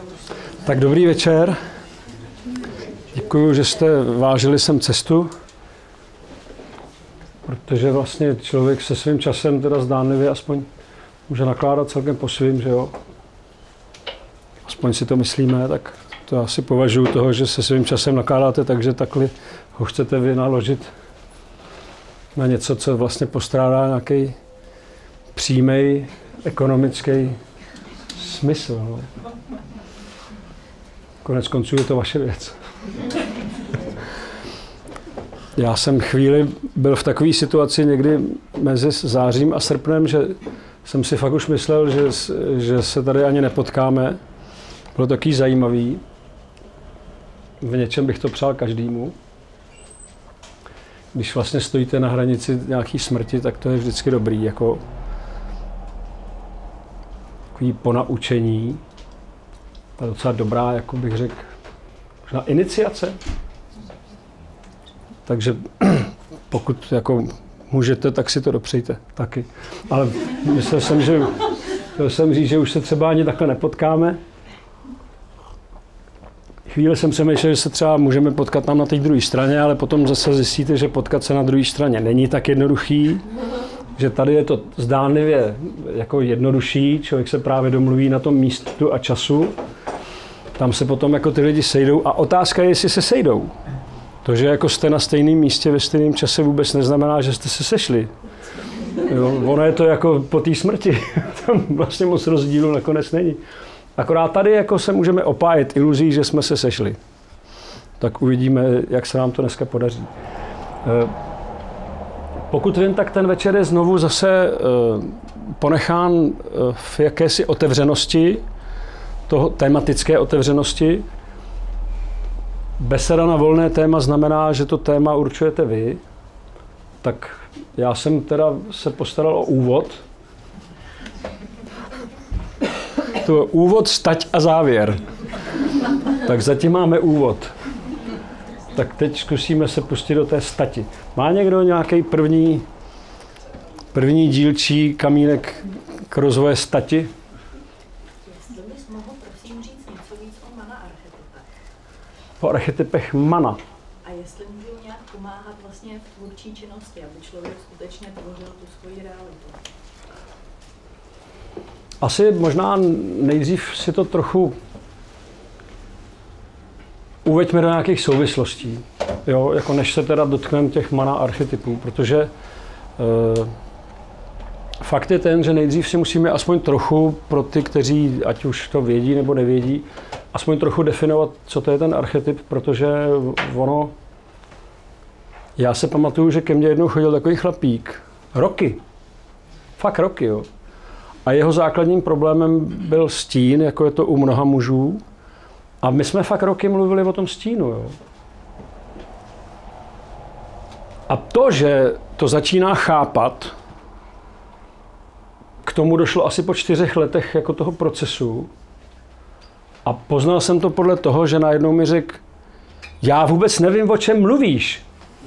Tak dobrý večer. Děkuju, že jste vážili sem cestu, protože vlastně člověk se svým časem teda zdánlivě aspoň může nakládat celkem po svým, že jo. Aspoň si to myslíme, tak to asi považuji toho, že se svým časem nakládáte, takže takhle ho chcete vynaložit na něco, co vlastně postrádá nějaký přímý ekonomický smysl. No. Konec konců je to vaše věc. Já jsem chvíli byl v takové situaci někdy mezi zářím a srpnem, že jsem si fakt už myslel, že se tady ani nepotkáme. Bylo takový zajímavý. V něčem bych to přál každému. Když vlastně stojíte na hranici nějaký smrti, tak to je vždycky dobrý, jako takový ponaučení. To je docela dobrá, jako bych řekl, možná iniciace. Takže pokud jako můžete, tak si to dopřejte taky. Ale myslel jsem říct, že už se třeba ani takhle nepotkáme. Chvíli jsem přemýšlel, že se třeba můžeme potkat tam na té druhé straně, ale potom zase zjistíte, že potkat se na druhé straně není tak jednoduchý, že tady je to zdánlivě jako jednodušší, člověk se právě domluví na tom místu a času, tam se potom jako ty lidi sejdou a otázka je, jestli se sejdou. To, že jako jste na stejném místě ve stejném čase vůbec neznamená, že jste se sešli. Jo, ono je to jako po té smrti, tam vlastně moc rozdílu nakonec není. Akorát tady jako se můžeme opájet iluzí, že jsme se sešli. Tak uvidíme, jak se nám to dneska podaří. Pokud vím, tak ten večer je znovu zase ponechán v jakési otevřenosti, toho tematické otevřenosti. Beseda na volné téma znamená, že to téma určujete vy. Tak já jsem teda se postaral o úvod. To je úvod, stať a závěr. Tak zatím máme úvod. Tak teď zkusíme se pustit do té stati. Má někdo nějaký první dílčí kamínek k rozvoje stati? Jestli bys mohl prosím říct něco víc o mana archetypech. O archetypech mana. A jestli můžou nějak pomáhat vlastně v tvůrčí činnosti, aby člověk skutečně tvořil tu svoji realitu. Asi možná nejdřív si to trochu uveďme do nějakých souvislostí, jo, jako než se teda dotkneme těch mana archetypů, protože fakt je ten, že nejdřív si musíme aspoň trochu pro ty, kteří ať už to vědí nebo nevědí, aspoň trochu definovat, co to je ten archetyp, protože ono, já se pamatuju, že ke mně jednou chodil takový chlapík, fakt roky, jo. A jeho základním problémem byl stín, jako je to u mnoha mužů. A my jsme fakt roky mluvili o tom stínu. Jo. A to, že to začíná chápat, k tomu došlo asi po 4 letech jako toho procesu. A poznal jsem to podle toho, že najednou mi řekl, já vůbec nevím, o čem mluvíš.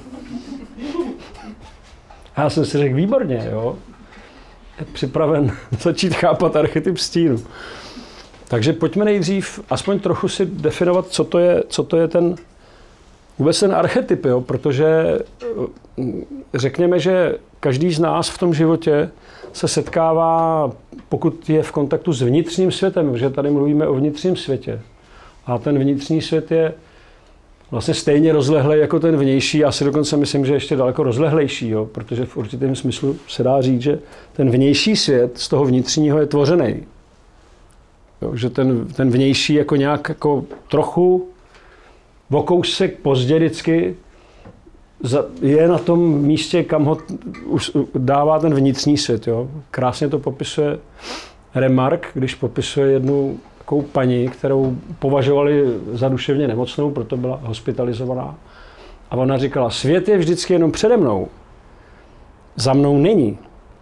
A já jsem si řekl, výborně, jo. Připraven začít chápat archetyp stínu. Takže pojďme nejdřív aspoň trochu si definovat, co to je ten vůbec ten archetyp, jo? Protože řekněme, že každý z nás v tom životě se setkává, pokud je v kontaktu s vnitřním světem, protože tady mluvíme o vnitřním světě. A ten vnitřní svět je vlastně stejně rozlehlej jako ten vnější. Já si dokonce myslím, že ještě daleko rozlehlejší, jo? Protože v určitém smyslu se dá říct, že ten vnější svět z toho vnitřního je tvořený. Jo? Že ten vnější jako nějak jako trochu o kousek pozdě vždycky je na tom místě, kam ho dává ten vnitřní svět. Jo? Krásně to popisuje Remarque, když popisuje jednu takovou paní, kterou považovali za duševně nemocnou, proto byla hospitalizovaná. A ona říkala, svět je vždycky jenom přede mnou, za mnou není.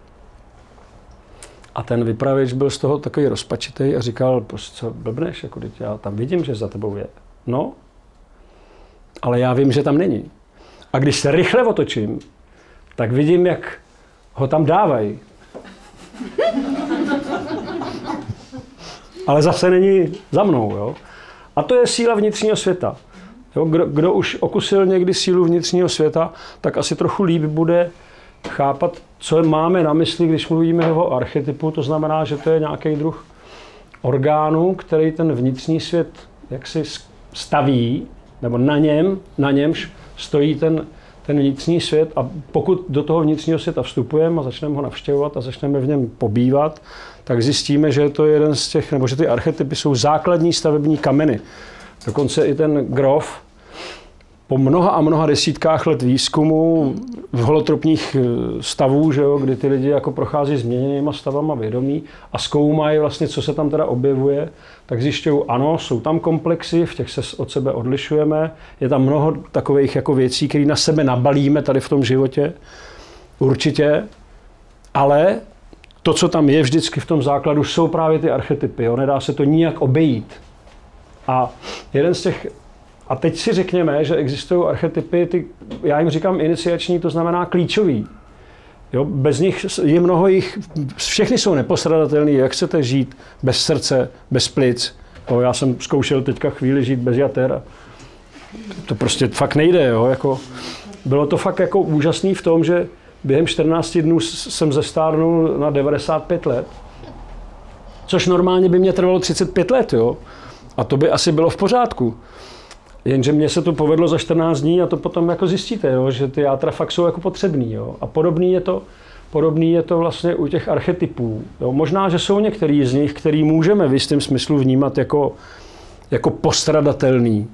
A ten vypravěč byl z toho takový rozpačitej a říkal, co blbneš, jako teď já tam vidím, že za tebou je. No, ale já vím, že tam není. A když se rychle otočím, tak vidím, jak ho tam dávají. ale zase není za mnou. Jo? A to je síla vnitřního světa. Jo? Kdo už okusil někdy sílu vnitřního světa, tak asi trochu líp bude chápat, co máme na mysli, když mluvíme o archetypu. To znamená, že to je nějaký druh orgánu, který ten vnitřní svět jaksi staví, nebo na němž stojí ten vnitřní svět, a pokud do toho vnitřního světa vstupujeme a začneme ho navštěvovat a začneme v něm pobývat, tak zjistíme, že to je jeden z těch, nebo že ty archetypy jsou základní stavební kameny. Dokonce i ten Grof po mnoha a mnoha desítkách let výzkumu v holotropních stavů, že jo, kdy ty lidi jako prochází změněnýma stavama vědomí a zkoumají vlastně, co se tam teda objevuje, tak zjišťují, ano, jsou tam komplexy, v těch se od sebe odlišujeme, je tam mnoho takových jako věcí, které na sebe nabalíme tady v tom životě, určitě, ale to, co tam je vždycky v tom základu, jsou právě ty archetypy, jo, nedá se to nijak obejít. A jeden z těch A teď si řekněme, že existují archetypy, já jim říkám iniciační, to znamená klíčový. Jo, bez nich je mnoho jich, všechny jsou nepostradatelný, jak chcete žít bez srdce, bez plic. Jo, já jsem zkoušel teďka chvíli žít bez jater. To prostě fakt nejde. Jo, jako, bylo to fakt jako úžasný v tom, že během 14 dnů jsem zestárnul na 95 let. Což normálně by mě trvalo 35 let. Jo, a to by asi bylo v pořádku. Jenže mně se to povedlo za 14 dní a to potom jako zjistíte, jo, že ty játra fakt jsou jako potřebný. Jo. A podobný je to vlastně u těch archetypů. Jo. Možná, že jsou některý z nich, který můžeme v jistém smyslu vnímat jako postradatelný.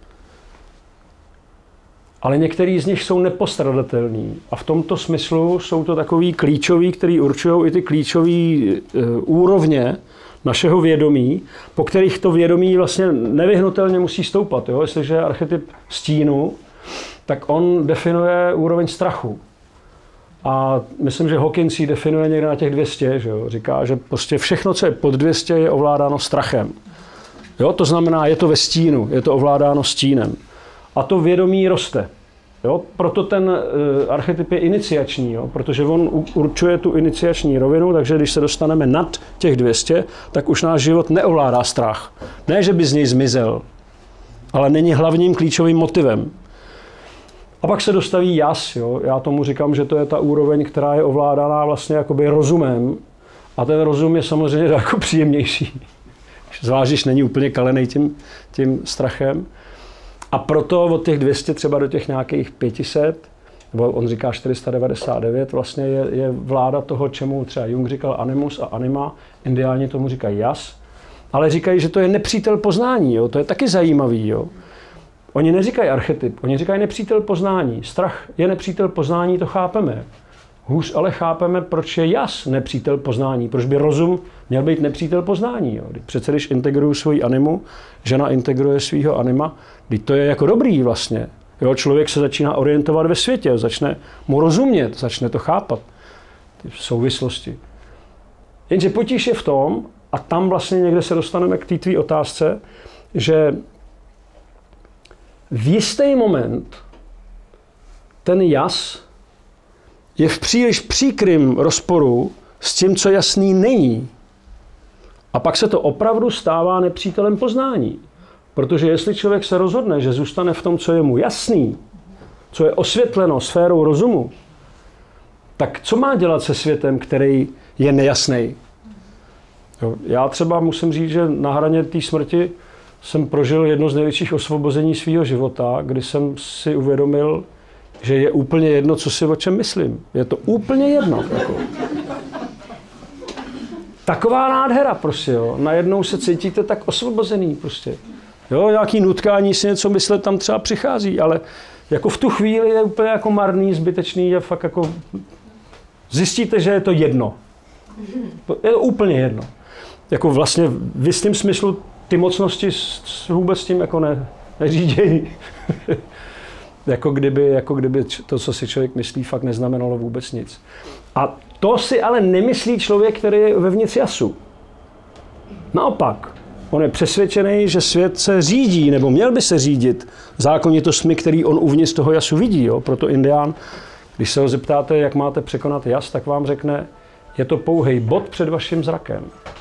Ale některý z nich jsou nepostradatelný. A v tomto smyslu jsou to takový klíčoví, který určují i ty klíčové úrovně našeho vědomí, po kterých to vědomí vlastně nevyhnutelně musí stoupat. Jo? Jestliže je archetyp stínu, tak on definuje úroveň strachu. A myslím, že Hawkins ji definuje někde na těch 200. Že jo? Říká, že prostě všechno, co je pod 200, je ovládáno strachem. Jo? To znamená, je to ve stínu, je to ovládáno stínem. A to vědomí roste. Jo? Proto ten archetyp je iniciační, jo? Protože on určuje tu iniciační rovinu, takže když se dostaneme nad těch 200, tak už náš život neovládá strach. Ne, že by z něj zmizel, ale není hlavním klíčovým motivem. A pak se dostaví jas. Jo? Já tomu říkám, že to je ta úroveň, která je ovládaná vlastně jakoby rozumem. A ten rozum je samozřejmě jako příjemnější. Zvlášť, když není úplně kalený tím strachem. A proto od těch 200 třeba do těch nějakých 500, nebo on říká 499, vlastně je vláda toho, čemu třeba Jung říkal animus a anima, indiáni tomu říkají jas, ale říkají, že to je nepřítel poznání, jo? To je taky zajímavý. Jo? Oni neříkají archetyp, oni říkají nepřítel poznání. Strach je nepřítel poznání, to chápeme. Hůř ale chápeme, proč je jas nepřítel poznání, proč by rozum měl být nepřítel poznání. Jo? Přece když integruju svoji animu, žena integruje svýho anima, teď to je jako dobrý vlastně. Jo? Člověk se začíná orientovat ve světě, začne mu rozumět, začne to chápat, ty souvislosti. Jenže potíž je v tom, a tam vlastně někde se dostaneme k té tvý otázce, že v jistý moment ten jas je v příliš příkrym rozporu s tím, co jasný není. A pak se to opravdu stává nepřítelem poznání. Protože jestli člověk se rozhodne, že zůstane v tom, co je mu jasný, co je osvětleno sférou rozumu, tak co má dělat se světem, který je nejasný? Já třeba musím říct, že na hraně té smrti jsem prožil jedno z největších osvobození svého života, kdy jsem si uvědomil, že je úplně jedno, co si o čem myslím. Je to úplně jedno. Jako. Taková nádhera prostě, jo. Najednou se cítíte tak osvobozený prostě. Jo, nějaký nutkání si něco myslet tam třeba přichází, ale jako v tu chvíli je úplně jako marný, zbytečný, je fakt jako zjistíte, že je to jedno. Je to úplně jedno. Jako vlastně v jistém smyslu ty mocnosti vůbec s tím jako neřídějí. Jako kdyby to, co si člověk myslí, fakt neznamenalo vůbec nic. A to si ale nemyslí člověk, který je vevnitř jasu. Naopak, on je přesvědčený, že svět se řídí, nebo měl by se řídit zákonitostmi, který on uvnitř toho jasu vidí. Jo? Proto indián, když se ho zeptáte, jak máte překonat jas, tak vám řekne, je to pouhej bod před vaším zrakem.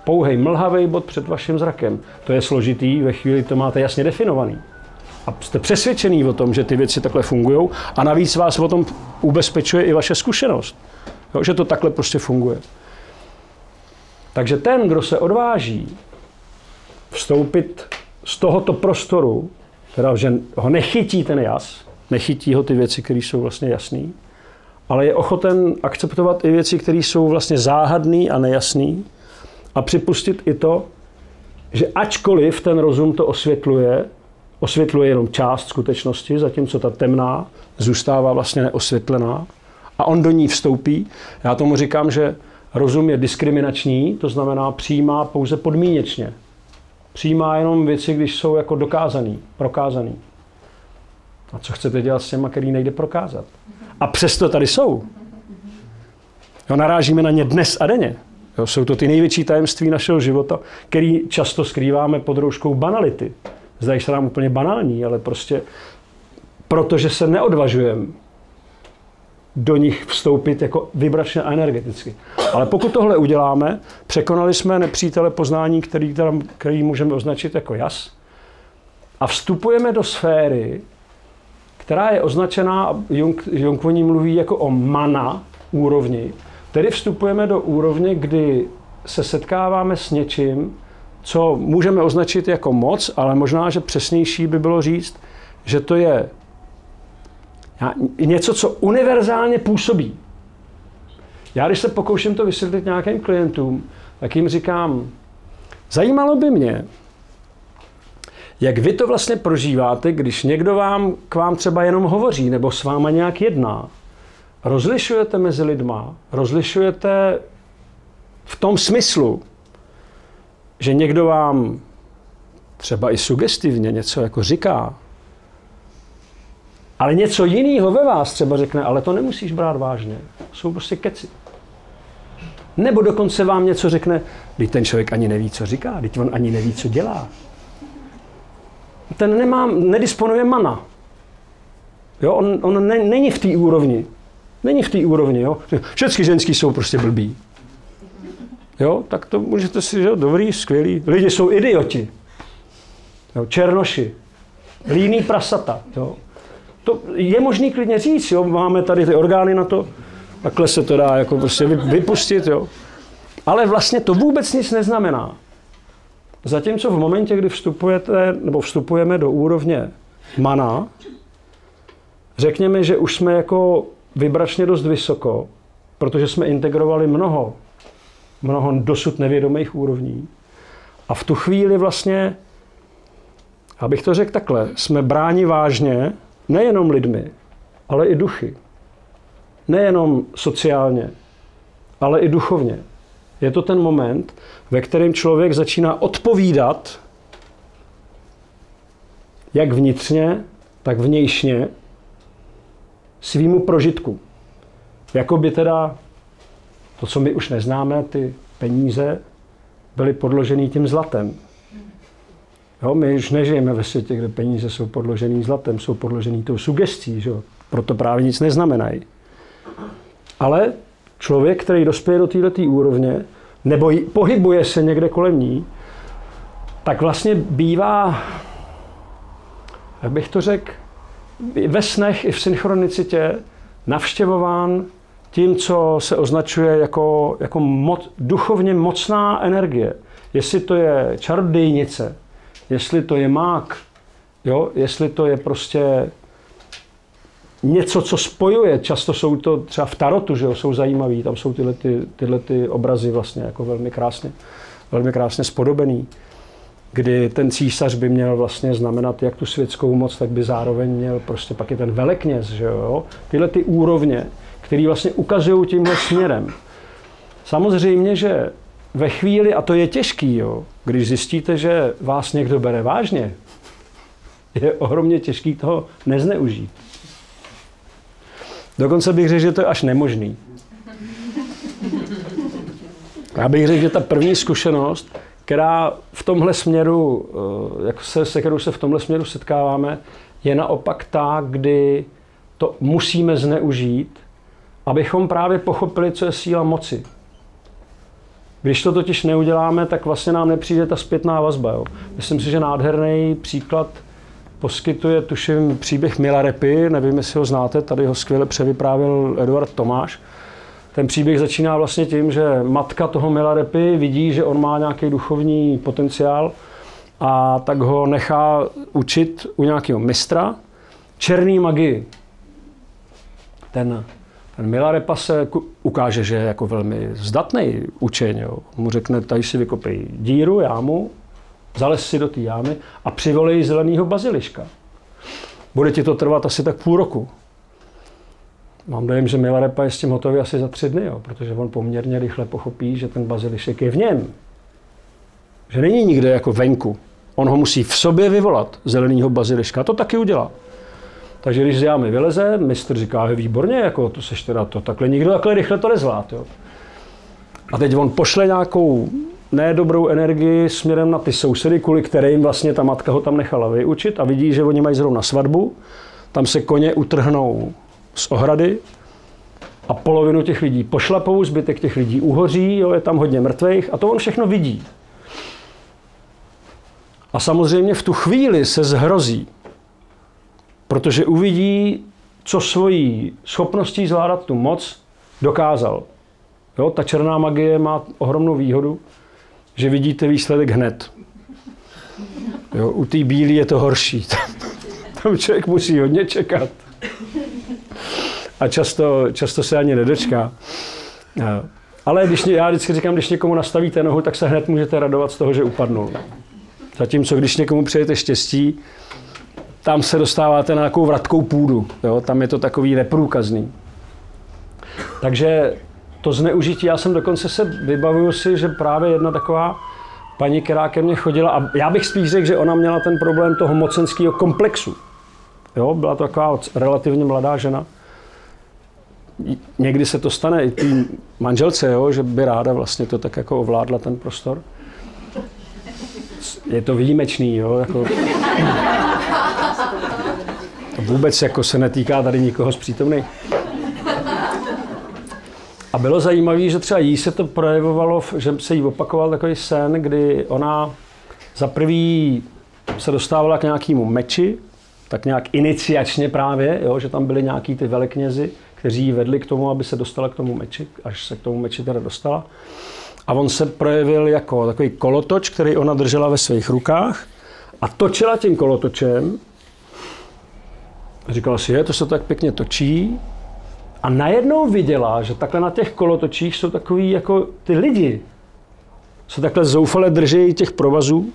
pouhej mlhavý bod před vaším zrakem. To je složitý, ve chvíli to máte jasně definovaný. A jste přesvědčený o tom, že ty věci takhle fungují a navíc vás o tom ubezpečuje i vaše zkušenost, jo, že to takhle prostě funguje. Takže ten, kdo se odváží vstoupit z tohoto prostoru, teda, že ho nechytí ten jas, nechytí ho ty věci, které jsou vlastně jasné, ale je ochoten akceptovat i věci, které jsou vlastně záhadné a nejasné a připustit i to, že ačkoliv ten rozum to osvětluje jenom část skutečnosti, zatímco ta temná zůstává vlastně neosvětlená a on do ní vstoupí. Já tomu říkám, že rozum je diskriminační, to znamená přijímá pouze podmínečně. Přijímá jenom věci, když jsou jako dokázaný, prokázaný. A co chcete dělat s těma, který nejde prokázat? A přesto tady jsou. Jo, narážíme na ně dnes a denně. Jo, jsou to ty největší tajemství našeho života, který často skrýváme pod rouškou banality. Zdají se nám úplně banální, ale prostě protože se neodvažujeme do nich vstoupit jako vibračně a energeticky. Ale pokud tohle uděláme, překonali jsme nepřítele poznání, který můžeme označit jako jas, a vstupujeme do sféry, která je označená, Jung o ní mluví jako o mana úrovni, tedy vstupujeme do úrovně, kdy se setkáváme s něčím, co můžeme označit jako moc, ale možná, že přesnější by bylo říct, že to je něco, co univerzálně působí. Já, když se pokouším to vysvětlit nějakým klientům, tak jim říkám, zajímalo by mě, jak vy to vlastně prožíváte, když někdo k vám třeba jenom hovoří nebo s váma nějak jedná. Rozlišujete mezi lidma, rozlišujete v tom smyslu, že někdo vám třeba i sugestivně něco jako říká, ale něco jiného ve vás třeba řekne, ale to nemusíš brát vážně. Jsou prostě keci. Nebo dokonce vám něco řekne, když ten člověk ani neví, co říká, když on ani neví, co dělá. Ten nedisponuje mana. Jo, on není v té úrovni. Není v té úrovni, jo. Všechny ženský jsou prostě blbí. Jo, tak to můžete si, že dobrý, skvělý. Lidi jsou idioti. Jo, černoši. Líný prasata. Jo. To je možný klidně říct, jo. Máme tady ty orgány na to. Takhle se to dá jako prostě vypustit, jo. Ale vlastně to vůbec nic neznamená. Zatímco v momentě, kdy vstupujeme do úrovně mana, řekněme, že už jsme jako vibračně dost vysoko, protože jsme integrovali mnoho dosud nevědomých úrovní. A v tu chvíli vlastně, abych to řekl takhle, jsme bráni vážně nejenom lidmi, ale i duchy. Nejenom sociálně, ale i duchovně. Je to ten moment, ve kterém člověk začíná odpovídat jak vnitřně, tak vnějšně svýmu prožitku. Jakoby teda to, co my už neznáme, ty peníze, byly podložený tím zlatem. Jo, my už nežijeme ve světě, kde peníze jsou podložený zlatem, jsou podložený tou sugestí, že? Proto právě nic neznamenají. Ale člověk, který dospěje do této úrovně, nebo pohybuje se někde kolem ní, tak vlastně bývá, jak bych to řekl, ve snech i v synchronicitě navštěvován tím, co se označuje jako duchovně mocná energie. Jestli to je čarodějnice, jestli to je mák, jo? Jestli to je prostě něco, co spojuje. Často jsou to třeba v tarotu, že jo? Jsou zajímavý, tam jsou tyhle obrazy vlastně jako velmi krásně spodobený, kdy ten císař by měl vlastně znamenat jak tu světskou moc, tak by zároveň měl prostě pak i ten velekněz, že jo? Tyhle ty úrovně, které vlastně ukazují tímhle směrem. Samozřejmě, že ve chvíli, a to je těžký, jo, když zjistíte, že vás někdo bere vážně, je ohromně těžký toho nezneužít. Dokonce bych řekl, že to je až nemožný. Já bych řekl, že ta první zkušenost, která v tomhle směru, se kterou se v tomhle směru setkáváme, je naopak ta, kdy to musíme zneužít, abychom právě pochopili, co je síla moci. Když to totiž neuděláme, tak vlastně nám nepřijde ta zpětná vazba. Jo. Myslím si, že nádherný příklad poskytuje, tuším, příběh Milarepy, nevím, jestli ho znáte, tady ho skvěle převyprávěl Eduard Tomáš. Ten příběh začíná vlastně tím, že matka toho Milarepy vidí, že on má nějaký duchovní potenciál a tak ho nechá učit u nějakého mistra černý magii. Ten Milarepa se ukáže, že je jako velmi zdatný učeň. Jo. Mu řekne, tady si vykopej díru, jámu, zalez si do té jámy a přivolej zelenýho baziliška. Bude ti to trvat asi tak půl roku. Mám dojem, že Milarepa je s tím hotový asi za 3 dny, jo, protože on poměrně rychle pochopí, že ten bazilišek je v něm. Že není nikde jako venku. On ho musí v sobě vyvolat, zelenýho baziliška. A to taky udělá. Takže když z jámy vyleze, mistr říká, je výborně, jako to seš teda to, takhle nikdo takhle rychle to nezvlád. Jo. A teď on pošle nějakou nedobrou energii směrem na ty sousedy, kvůli kterým vlastně ta matka ho tam nechala vyučit a vidí, že oni mají zrovna svatbu, tam se koně utrhnou z ohrady a polovinu těch lidí pošlapou, zbytek těch lidí uhoří, jo, je tam hodně mrtvejch a to on všechno vidí. A samozřejmě v tu chvíli se zhrozí, protože uvidí, co svojí schopností zvládat tu moc dokázal. Jo, ta černá magie má ohromnou výhodu, že vidíte výsledek hned. Jo, u té bílé je to horší. Tam člověk musí hodně čekat. A často se ani nedočká. Ale já vždycky říkám, když někomu nastavíte nohu, tak se hned můžete radovat z toho, že upadnul. Zatímco když někomu přejete štěstí, tam se dostáváte na nějakou vratkou půdu. Jo? Tam je to takový neprůkazný. Takže to zneužití, já jsem dokonce se vybavuju si, že právě jedna taková paní, která ke mně chodila, a já bych spíš řekl, že ona měla ten problém toho mocenského komplexu. Jo? Byla to taková relativně mladá žena. Někdy se to stane i té manželce, jo? Že by ráda vlastně to tak jako ovládla ten prostor. Je to výjimečný, jo? Jako... Vůbec jako se netýká tady nikoho z přítomných. A bylo zajímavé, že třeba jí se to projevovalo, že se jí opakoval takový sen, kdy ona za prvý se dostávala k nějakému meči, tak nějak iniciačně právě, jo, že tam byli nějaký ty veleknězi, kteří ji vedli k tomu, aby se dostala k tomu meči, až se k tomu meči teda dostala. A on se projevil jako takový kolotoč, který ona držela ve svých rukách a točila tím kolotočem. A říkala si, to se tak pěkně točí. A najednou viděla, že takhle na těch kolotočích jsou takový jako ty lidi. Se takhle zoufale drží těch provazů.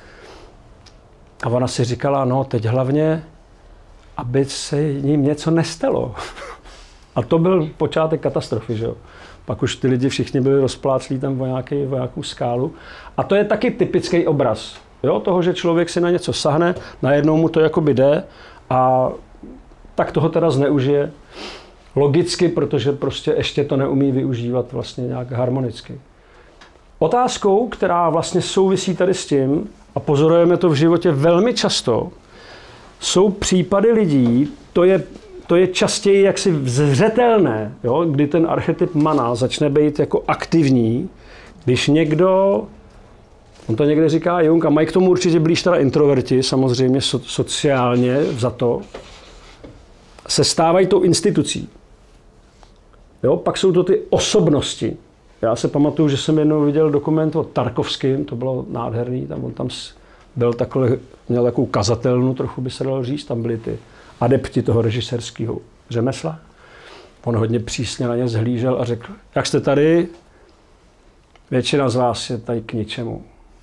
A ona si říkala, no teď hlavně, aby se jim něco nestalo. A to byl počátek katastrofy, že jo. Pak už ty lidi všichni byli rozpláclí tam o nějakou skálu. A to je taky typický obraz, jo, toho, že člověk si na něco sahne, najednou mu to jakoby jde a tak toho teda zneužije. Logicky, protože prostě ještě to neumí využívat vlastně nějak harmonicky. Otázkou, která vlastně souvisí tady s tím, a pozorujeme to v životě velmi často, jsou případy lidí, to je častěji jaksi zřetelné, jo, kdy ten archetyp mana začne být jako aktivní, když někdo, on to někde říká Jung, a mají k tomu určitě blíž teda introverti, samozřejmě sociálně za to, se stávají tou institucí. Jo, pak jsou to ty osobnosti. Já se pamatuju, že jsem jednou viděl dokument o Tarkovském, to bylo nádherný, on tam byl takhle, měl takovou kazatelnu, trochu by se dalo říct, tam byli ty adepti toho režisérského řemesla. On hodně přísně na ně zhlížel a řekl, jak jste tady, většina z vás je tady k ničemu.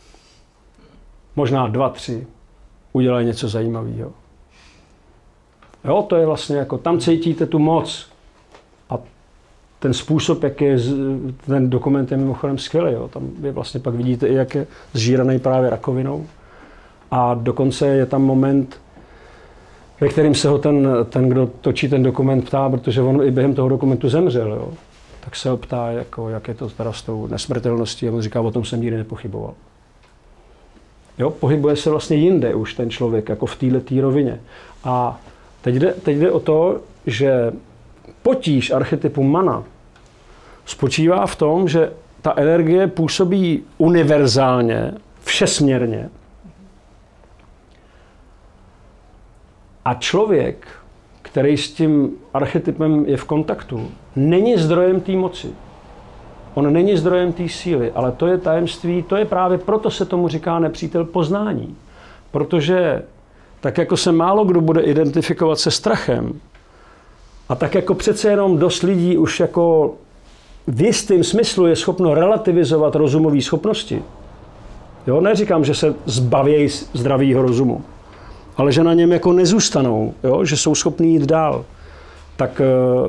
Možná 2, 3 udělají něco zajímavého. Jo, to je vlastně jako, tam cítíte tu moc. A ten způsob, jak je, ten dokument je mimochodem skvělý. Jo. Tam je vlastně pak vidíte i, jak je zžíraný právě rakovinou. A dokonce je tam moment, ve kterým se ho ten, kdo točí ten dokument, ptá, protože on i během toho dokumentu zemřel. Jo. Tak se ho ptá, jako, jak je to teda s tou nesmrtelností. A on říká, o tom jsem nikdy nepochyboval. Jo, pohybuje se vlastně jinde už ten člověk, jako v této rovině. A teď jde o to, že potíž archetypu mana spočívá v tom, že ta energie působí univerzálně, všesměrně. A člověk, který s tím archetypem je v kontaktu, není zdrojem té moci. On není zdrojem té síly, ale to je tajemství, to je právě proto se tomu říká nepřítel poznání. Protože tak jako se málo kdo bude identifikovat se strachem, a tak jako přece jenom dost lidí už jako v jistém smyslu je schopno relativizovat rozumové schopnosti. Jo, neříkám, že se zbavějí zdravého rozumu, ale že na něm jako nezůstanou, jo, že jsou schopní jít dál. Tak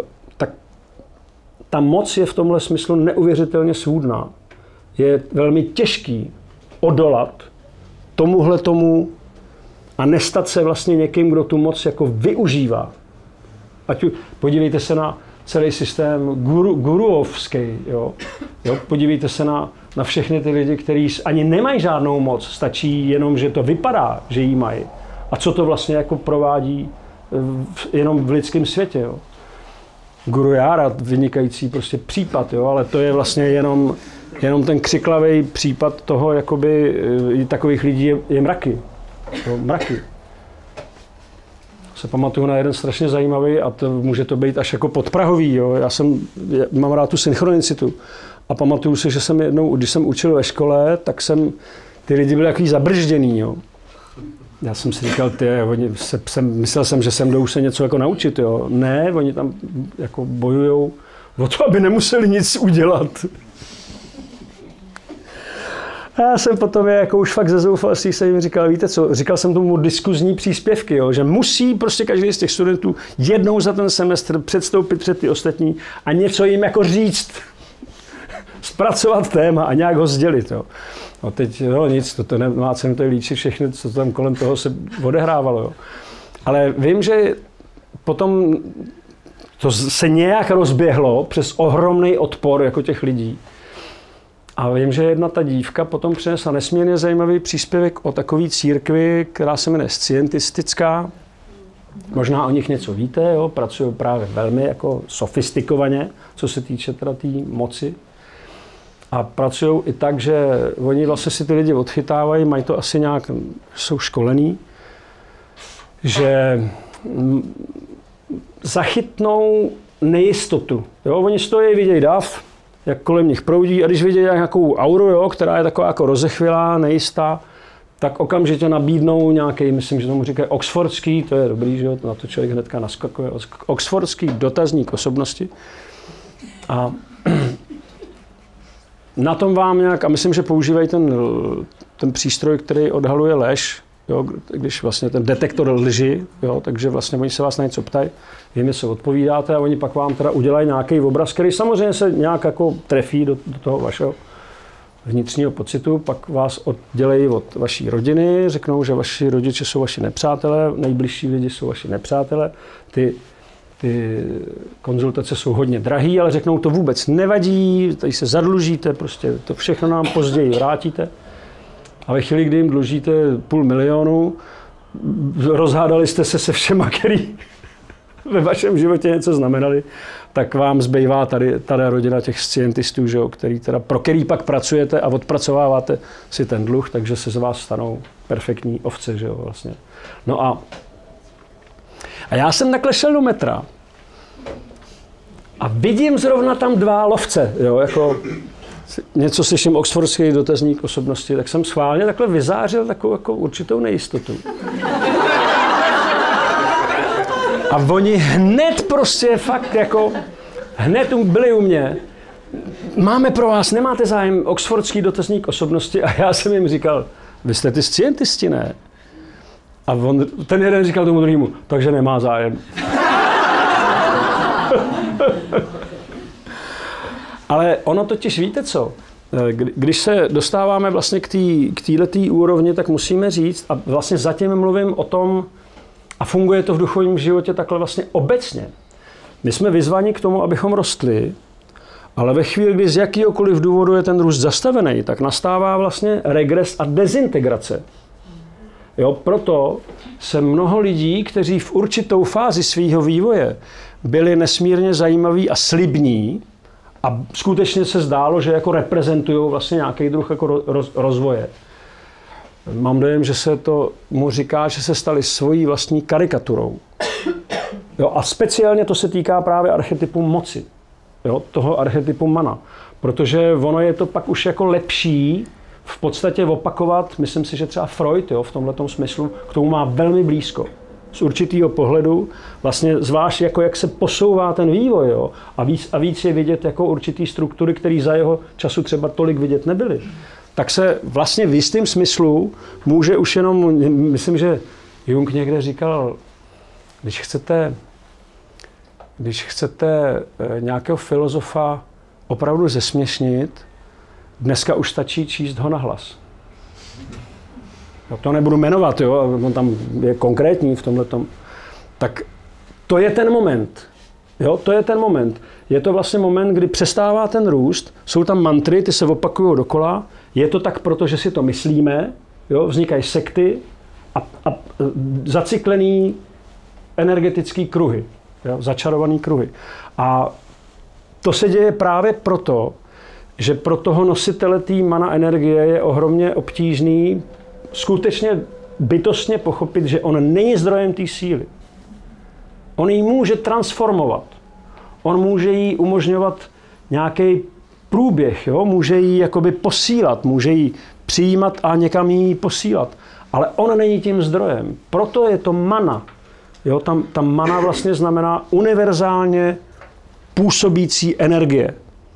ta moc je v tomhle smyslu neuvěřitelně svůdná. Je velmi těžký odolat tomu a nestat se vlastně někým, kdo tu moc jako využívá. Podívejte se na celý systém guruovský. Jo? Podívejte se na všechny ty lidi, kteří ani nemají žádnou moc, stačí jenom, že to vypadá, že jí mají. A co to vlastně jako provádí jenom v lidském světě. Jo? Guru Jára, vynikající prostě případ, jo? Ale to je vlastně jenom ten křiklavý případ toho, jakoby takových lidí je mraky. Jo? Mraky. Se pamatuju na jeden strašně zajímavý a může to být až jako podprahový. Jo? Já mám rád tu synchronicitu a pamatuju si, že jsem jednou, když jsem učil ve škole, tak ty lidi byli takový zabržděný. Jo? Já jsem si říkal, myslel jsem, že sem jdou se něco jako naučit. Jo? Ne, oni tam jako bojujou o to, aby nemuseli nic udělat. A já jsem potom jako už fakt ze zoufalství se jim říkal, víte co, říkal jsem tomu diskuzní příspěvky, jo, že musí prostě každý z těch studentů jednou za ten semestr předstoupit před ty ostatní a něco jim jako říct, zpracovat téma a nějak ho sdělit. Jo. No teď nic, to nemá cenu to líčit všechny, co tam kolem toho se odehrávalo. Jo. Ale vím, že potom to se nějak rozběhlo přes ohromný odpor jako těch lidí. A vím, že jedna ta dívka potom přinesla nesmírně zajímavý příspěvek o takové církvi, která se jmenuje Scientistická. Možná o nich něco víte, jo? Pracují právě velmi jako sofistikovaně, co se týče teda té moci. A pracují i tak, že oni vlastně si ty lidi odchytávají, mají to asi nějak, jsou školení, že zachytnou nejistotu. Jo? Oni stojí, vidějí dav, jak kolem nich proudí a když vidějí nějakou auru, jo, která je taková jako rozechvělá, nejistá, tak okamžitě nabídnou nějaký, myslím, že tomu říkají oxfordský, to je dobrý, že jo, na to člověk hnedka naskakuje, oxfordský dotazník osobnosti. A na tom vám nějak, a myslím, že používají ten přístroj, který odhaluje lež, jo, když vlastně ten detektor lži, jo, takže vlastně oni se vás na něco ptají, vy něco odpovídáte a oni pak vám teda udělají nějaký obraz, který samozřejmě se nějak jako trefí do toho vašeho vnitřního pocitu, pak vás oddělejí od vaší rodiny, řeknou, že vaši rodiče jsou vaši nepřátelé, nejbližší lidi jsou vaši nepřátelé, ty konzultace jsou hodně drahý, ale řeknou, to vůbec nevadí, tady se zadlužíte, prostě to všechno nám později vrátíte. A ve chvíli, kdy jim dlužíte 500 000, rozhádali jste se se všema, který ve vašem životě něco znamenali, tak vám zbývá tady rodina těch scientistů, že jo, pro který pak pracujete a odpracováváte si ten dluh, takže se z vás stanou perfektní ovce, že jo, vlastně. No a já jsem takhle šel do metra a vidím zrovna tam 2 lovce, jo, jako něco slyším oxfordský dotazník osobnosti, tak jsem schválně takhle vyzářil takovou jako určitou nejistotu. A oni hned prostě fakt jako, hned byli u mě. Máme pro vás, nemáte zájem, oxfordský dotazník osobnosti? A já jsem jim říkal, vy jste ty scientisti, ne? A ten jeden říkal tomu druhému, takže nemá zájem. Ale ono totiž, víte co, když se dostáváme vlastně k této úrovni, tak musíme říct, a vlastně zatím mluvím o tom, a funguje to v duchovním životě takhle vlastně obecně. My jsme vyzváni k tomu, abychom rostli, ale ve chvíli, kdy z jakýhokoliv důvodu je ten růst zastavený, tak nastává vlastně regres a dezintegrace. Jo, proto se mnoho lidí, kteří v určitou fázi svého vývoje byli nesmírně zajímaví a slibní, A skutečně se zdálo, že jako reprezentují vlastně nějaký druh jako rozvoje. Mám dojem, že se to mu říká, že se stali svojí vlastní karikaturou. Jo, a speciálně to se týká právě archetypu moci. Jo, toho archetypu mana. Protože ono je to pak už jako lepší v podstatě opakovat, myslím si, že třeba Freud, jo, v tomhletom smyslu k tomu má velmi blízko. Z určitého pohledu, vlastně zvlášť jako jak se posouvá ten vývoj, jo, a víc je vidět jako určitý struktury, které za jeho času třeba tolik vidět nebyly. Tak se vlastně v jistém smyslu může už jenom, myslím, že Jung někde říkal, když chcete nějakého filozofa opravdu zesměšnit, dneska už stačí číst ho nahlas. To nebudu jmenovat, jo, on tam je konkrétní v tomhletom. Tak to je ten moment. Jo, to je ten moment. Je to vlastně moment, kdy přestává ten růst, jsou tam mantry, ty se opakují dokola, je to tak, protože si to myslíme, jo, vznikají sekty a zacyklený energetický kruhy, jo, začarovaný kruhy. A to se děje právě proto, že pro toho nositele té mana energie je ohromně obtížný skutečně bytostně pochopit, že on není zdrojem té síly. On ji může transformovat. On může jí umožňovat nějaký průběh, jo? Může ji jakoby posílat, může ji přijímat a někam ji posílat. Ale on není tím zdrojem. Proto je to mana. Jo? Ta mana vlastně znamená univerzálně působící energie.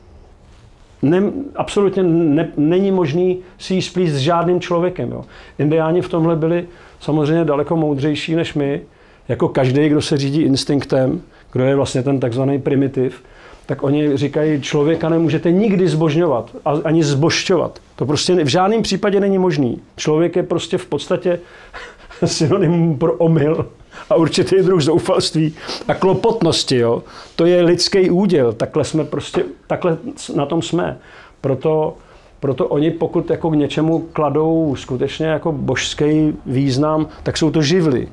Absolutně není možný si ji splíst s žádným člověkem. Jo. Indiáni v tomhle byli samozřejmě daleko moudřejší než my. Jako každý, kdo se řídí instinktem, kdo je vlastně ten takzvaný primitiv, tak oni říkají, člověka nemůžete nikdy zbožňovat, ani zbožťovat. To prostě v žádném případě není možný. Člověk je prostě v podstatě synonymum pro omyl a určitý druh zoufalství a klopotnosti. Jo. To je lidský úděl. Takhle na tom jsme. Proto oni, pokud jako k něčemu kladou skutečně jako božský význam, tak jsou to živly.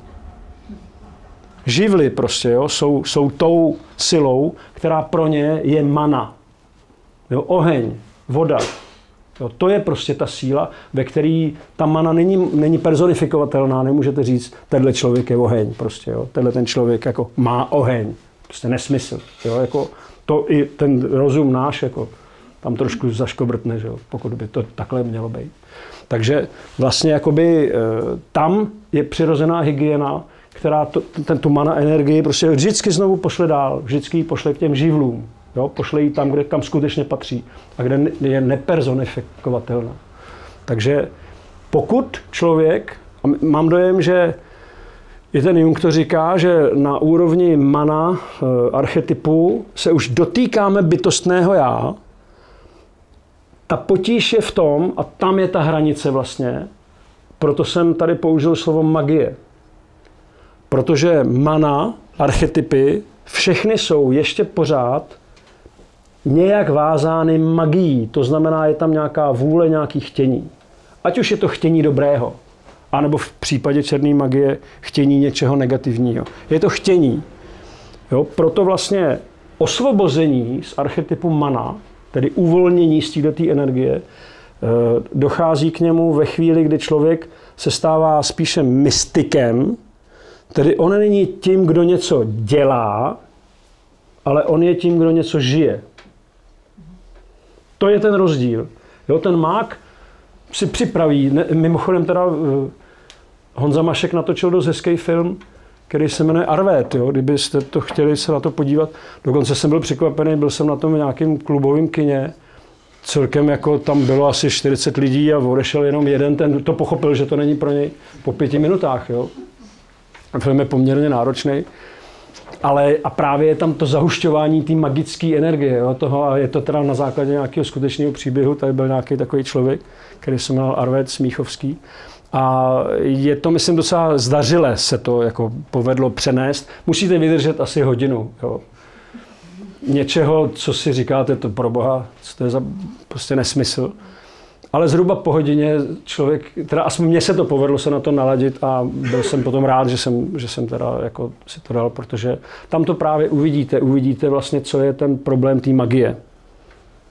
Živly prostě, jo, jsou tou silou, která pro ně je mana. Jo, oheň, voda. Jo, to je prostě ta síla, ve které ta mana není personifikovatelná. Nemůžete říct, tenhle člověk je oheň. Prostě, jo, tenhle ten člověk jako má oheň. Prostě nesmysl. Jo, jako to i ten rozum náš jako, tam trošku zaškobrtne, že jo, pokud by to takhle mělo být. Takže vlastně jakoby, tam je přirozená hygiena, která tu mana energii prostě vždycky znovu pošle dál. Vždycky ji pošle k těm živlům. Jo, pošle ji tam, kam skutečně patří a kde je nepersonifikovatelná. Takže pokud člověk, a mám dojem, že i ten Jung to říká, že na úrovni mana archetypu se už dotýkáme bytostného já, ta potíž je v tom, a tam je ta hranice vlastně, proto jsem tady použil slovo magie. Protože mana, archetypy, všechny jsou ještě pořád nějak vázány magií. To znamená, je tam nějaká vůle, nějaký chtění. Ať už je to chtění dobrého, anebo v případě černé magie chtění něčeho negativního. Je to chtění. Jo? Proto vlastně osvobození z archetypu mana, tedy uvolnění z této energie, dochází k němu ve chvíli, kdy člověk se stává spíše mystikem, tedy on není tím, kdo něco dělá, ale on je tím, kdo něco žije. To je ten rozdíl. Jo, ten mák si připraví, mimochodem teda Honza Mašek natočil dost hezký film, který se jmenuje Arvét, jo, kdybyste to chtěli se na to podívat. Dokonce jsem byl překvapený, byl jsem na tom v nějakém klubovém kině, celkem jako tam bylo asi 40 lidí a odešel jenom jeden, ten to pochopil, že to není pro něj po 5 minutách. Jo. Film je poměrně náročný. Ale a právě je tam to zahušťování té magické energie, jo, toho, a je to teda na základě nějakého skutečného příběhu, tady byl nějaký takový člověk, který se jmenoval Arvét Smíchovský. A je to, myslím, docela zdařile se to jako povedlo přenést. Musíte vydržet asi hodinu. Jo. Něčeho, co si říkáte, to pro Boha, co to je za prostě nesmysl. Ale zhruba po hodině člověk, teda aspoň mně se to povedlo se na to naladit a byl jsem potom rád, že jsem teda jako si to dal, protože tam to právě uvidíte vlastně, co je ten problém té magie.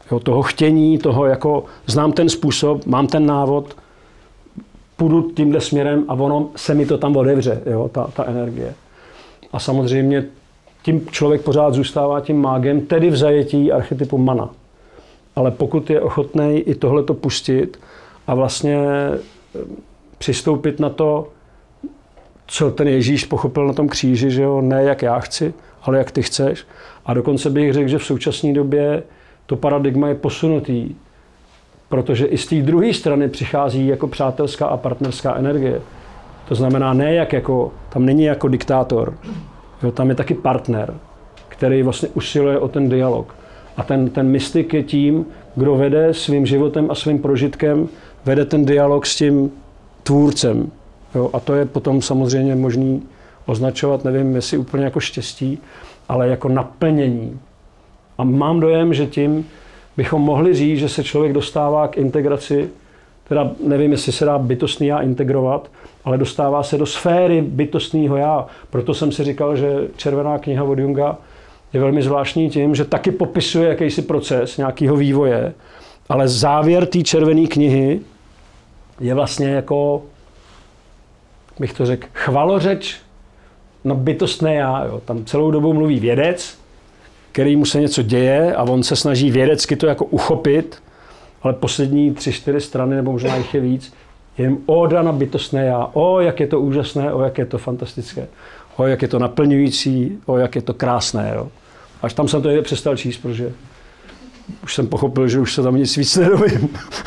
Jo, toho chtění, toho jako znám ten způsob, mám ten návod, půjdu tímhle směrem a ono se mi to tam otevře, jo, ta energie. A samozřejmě tím člověk pořád zůstává tím mágem, tedy v zajetí archetypu mana. Ale pokud je ochotný i tohleto pustit a vlastně přistoupit na to, co ten Ježíš pochopil na tom kříži, že jo, ne jak já chci, ale jak ty chceš. A dokonce bych řekl, že v současné době to paradigma je posunutý, protože i z té druhé strany přichází jako přátelská a partnerská energie. To znamená ne jak jako, tam není jako diktátor, jo, tam je taky partner, který vlastně usiluje o ten dialog. A ten mystik je tím, kdo vede svým životem a svým prožitkem, vede ten dialog s tím tvůrcem. Jo, a to je potom samozřejmě možný označovat, nevím, jestli úplně jako štěstí, ale jako naplnění. A mám dojem, že tím bychom mohli říct, že se člověk dostává k integraci, teda nevím, jestli se dá bytostný já integrovat, ale dostává se do sféry bytostného já. Proto jsem si říkal, že Červená kniha od Junga je velmi zvláštní tím, že taky popisuje jakýsi proces nějakého vývoje, ale závěr té Červené knihy je vlastně jako, bych to řekl, chvalořeč na bytostné já. Jo. Tam celou dobu mluví vědec, který mu se něco děje a on se snaží vědecky to jako uchopit, ale poslední 3-4 strany, nebo možná jich je víc, je jen óda na bytostné já. O, jak je to úžasné, o, jak je to fantastické, o, jak je to naplňující, o, jak je to krásné. Jo. Až tam jsem to přestal číst, protože už jsem pochopil, že už se tam nic víc nedovím.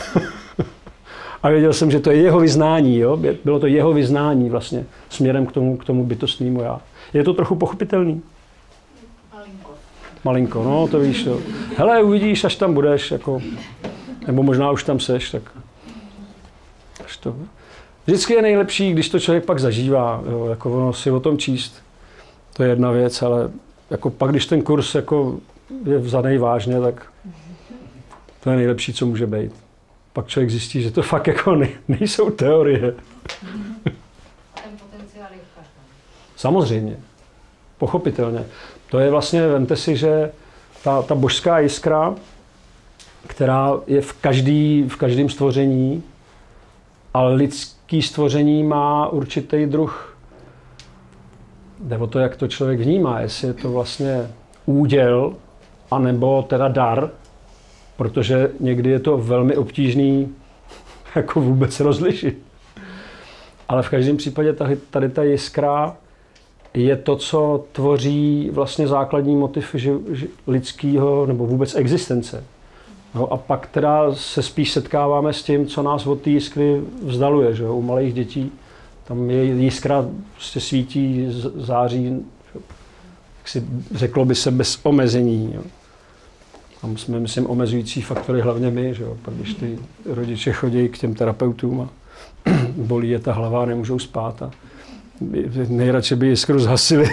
A věděl jsem, že to je jeho vyznání. Jo? Bylo to jeho vyznání vlastně směrem k tomu bytostnému já. Je to trochu pochopitelný? Malinko, no to víš. Jo. Hele, uvidíš, až tam budeš, jako, nebo možná už tam seš, tak až to. Vždycky je nejlepší, když to člověk pak zažívá, jo, jako ono si o tom číst. To je jedna věc, ale jako pak, když ten kurz jako je vzanej vážně, tak to je nejlepší, co může být. Pak člověk zjistí, že to fakt jako nejsou teorie. Ten potenciál je v každém. Samozřejmě, pochopitelně. To je vlastně, vemte si, že ta božská jiskra, která je v každém stvoření, ale lidský stvoření má určitý druh, nebo to, jak to člověk vnímá, jestli je to vlastně úděl, anebo teda dar, protože někdy je to velmi obtížný jako vůbec rozlišit. Ale v každém případě tady ta jiskra je to, co tvoří vlastně základní motiv lidského nebo vůbec existence. No a pak teda se spíš setkáváme s tím, co nás od té jiskry vzdaluje. Že? U malých dětí tam je jiskra, prostě svítí, září, jak si řeklo by se, bez omezení. Jo? Tam jsme, myslím, omezující faktory hlavně my, že jo? Když ty rodiče chodí k těm terapeutům a bolí je ta hlava a nemůžou spát a nejradši by jiskru zhasili.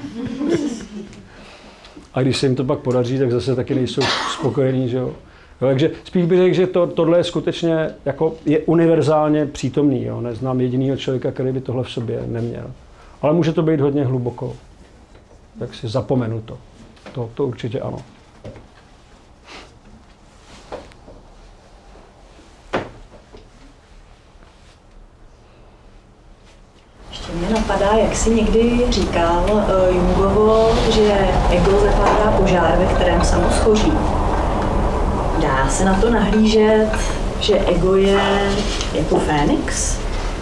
A když se jim to pak podaří, tak zase taky nejsou spokojení, že jo? Jo, takže spíš bych řekl, že tohle je skutečně jako je univerzálně přítomný. Jo? Neznám jedinýho člověka, který by tohle v sobě neměl. Ale může to být hodně hluboko. Tak si zapomenu to. To určitě ano. Ještě mě napadá, jak si někdy říkal Jungovo, že ego zakládá požár, ve kterém samo schoří. Dá se na to nahlížet, že ego je jako Fénix?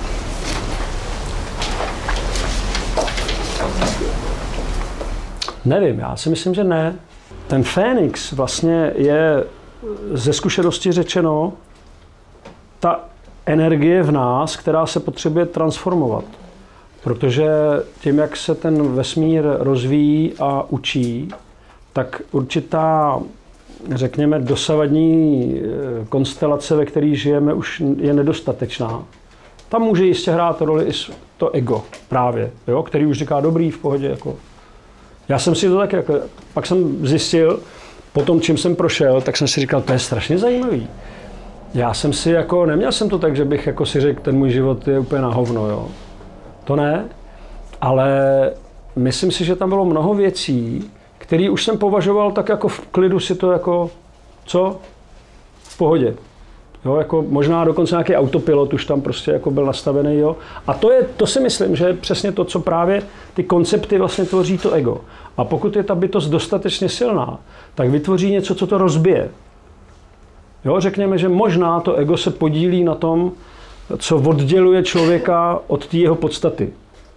Nevím, já si myslím, že ne. Ten Fénix vlastně je ze zkušenosti řečeno ta energie v nás, která se potřebuje transformovat. Protože tím, jak se ten vesmír rozvíjí a učí, tak určitá, řekněme, dosavadní konstelace, ve které žijeme, už je nedostatečná. Tam může jistě hrát roli i to ego právě, jo? Který už říká dobrý, v pohodě. Jako. Já jsem si to tak, jako, pak jsem zjistil, po tom, čím jsem prošel, tak jsem si říkal, to je strašně zajímavý. Já jsem si jako, neměl jsem to tak, že bych jako si řekl, ten můj život je úplně na hovno, jo. To ne, ale myslím si, že tam bylo mnoho věcí, které už jsem považoval tak jako v klidu si to jako co? V pohodě. Jo, jako možná dokonce nějaký autopilot už tam prostě jako byl nastavený. Jo. A to si myslím, že je přesně to, co právě ty koncepty vlastně tvoří to ego. A pokud je ta bytost dostatečně silná, tak vytvoří něco, co to rozbije. Jo, řekněme, že možná to ego se podílí na tom, co odděluje člověka od té jeho podstaty.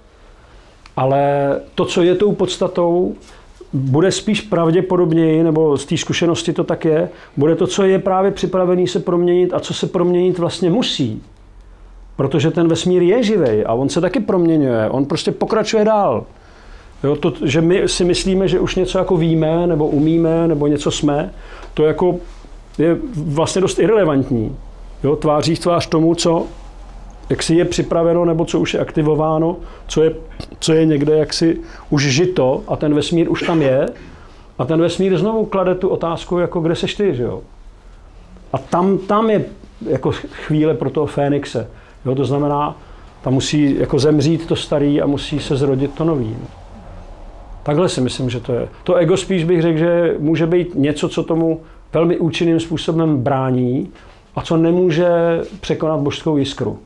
Ale to, co je tou podstatou, bude spíš pravděpodobněji, nebo z té zkušenosti to tak je, bude to, co je právě připravený se proměnit a co se proměnit vlastně musí. Protože ten vesmír je živej a on se taky proměňuje, on prostě pokračuje dál. Jo, to, že my si myslíme, že už něco jako víme, nebo umíme, nebo něco jsme, to jako je vlastně dost irelevantní. Jo, tváří v tvář tomu, co jaksi je připraveno, nebo co už je aktivováno, co je někde jaksi už žito a ten vesmír už tam je. A ten vesmír znovu klade tu otázku, jako kde seš ty, že jo? A tam je jako chvíle pro toho Fénixe. Jo, to znamená, tam musí jako zemřít to starý a musí se zrodit to nový. Takhle si myslím, že to je. To ego spíš bych řekl, že může být něco, co tomu velmi účinným způsobem brání a co nemůže překonat božskou jiskru.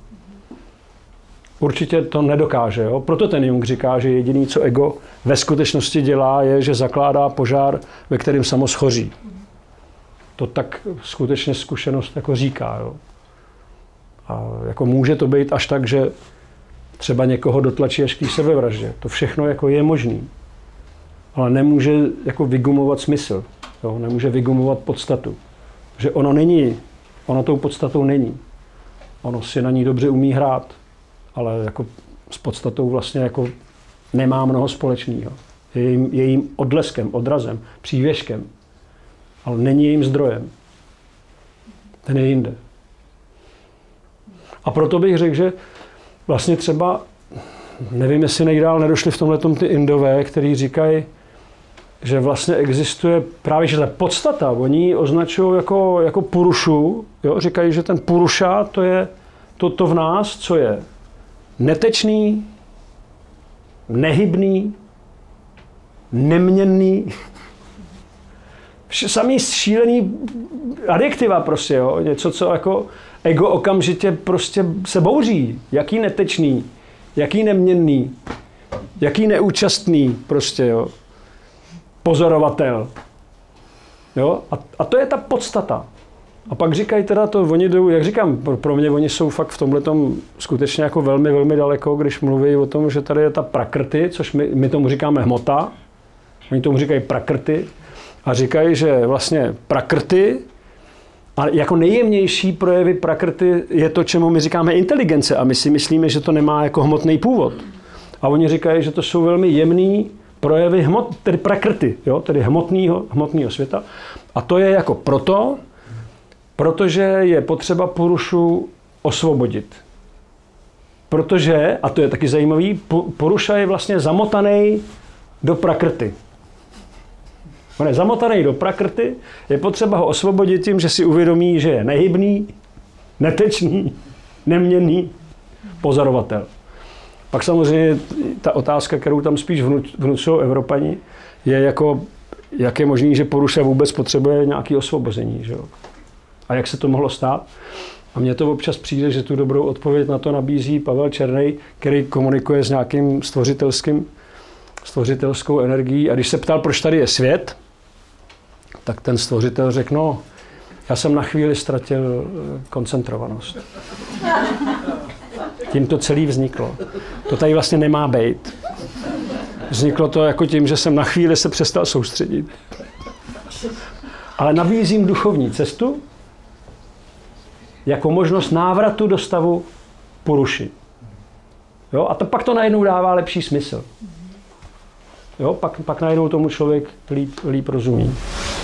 Určitě to nedokáže. Jo? Proto ten Jung říká, že jediný, co ego ve skutečnosti dělá, je, že zakládá požár, ve kterém samo schoří. To tak skutečně zkušenost jako říká. Jo? A jako může to být až tak, že třeba někoho dotlačí až k té sebevraždě. To všechno jako je možný. Ale nemůže jako vygumovat smysl. Jo? Nemůže vygumovat podstatu. Že ono tou podstatou není. Ono si na ní dobře umí hrát, ale jako s podstatou vlastně jako nemá mnoho společného. Je jejím odleskem, odrazem, přívěškem, ale není jejím zdrojem. Ten je jinde. A proto bych řekl, že vlastně třeba, nevím, jestli nejdál nedošli v tomhletom ty Indové, kteří říkají, že vlastně existuje právě, že ta podstata, oni ji označují jako purušu, jo? Říkají, že ten puruša, to je to v nás, co je netečný, nehybný, neměnný, samý šílený adjektiva prostě, jo? Něco, co jako ego okamžitě prostě se bouří. Jaký netečný, jaký neměnný, jaký neúčastný prostě, jo? Pozorovatel. Jo? A to je ta podstata. A pak říkají teda to, oni jdou, jak říkám, pro mě oni jsou fakt v tomhletom skutečně jako velmi, velmi daleko, když mluví o tom, že tady je ta prakrty, což my tomu říkáme hmota, oni tomu říkají prakrty a říkají, že vlastně prakrty a jako nejjemnější projevy prakrty je to, čemu my říkáme inteligence a my si myslíme, že to nemá jako hmotný původ. A oni říkají, že to jsou velmi jemný projevy tedy prakrty, jo, tedy hmotného světa. A to je jako protože je potřeba purušu osvobodit. Protože, a to je taky zajímavý, puruša je vlastně zamotaný do prakrty. On je zamotaný do prakrty, je potřeba ho osvobodit tím, že si uvědomí, že je nehybný, netečný, neměnný pozorovatel. Pak samozřejmě ta otázka, kterou tam spíš vnucují Evropani, je jako, jak je možný, že puruša vůbec potřebuje nějaké osvobození. Že jo? A jak se to mohlo stát? A mně to občas přijde, že tu dobrou odpověď na to nabízí Pavel Černej, který komunikuje s nějakým stvořitelskou energií. A když se ptal, proč tady je svět, tak ten stvořitel řekl, no, já jsem na chvíli ztratil koncentrovanost. Tím to celé vzniklo. To tady vlastně nemá být. Vzniklo to jako tím, že jsem na chvíli se přestal soustředit. Ale nabízím duchovní cestu jako možnost návratu do stavu puruši. Jo? A pak to najednou dává lepší smysl. Jo? Pak najednou tomu člověk líp rozumí.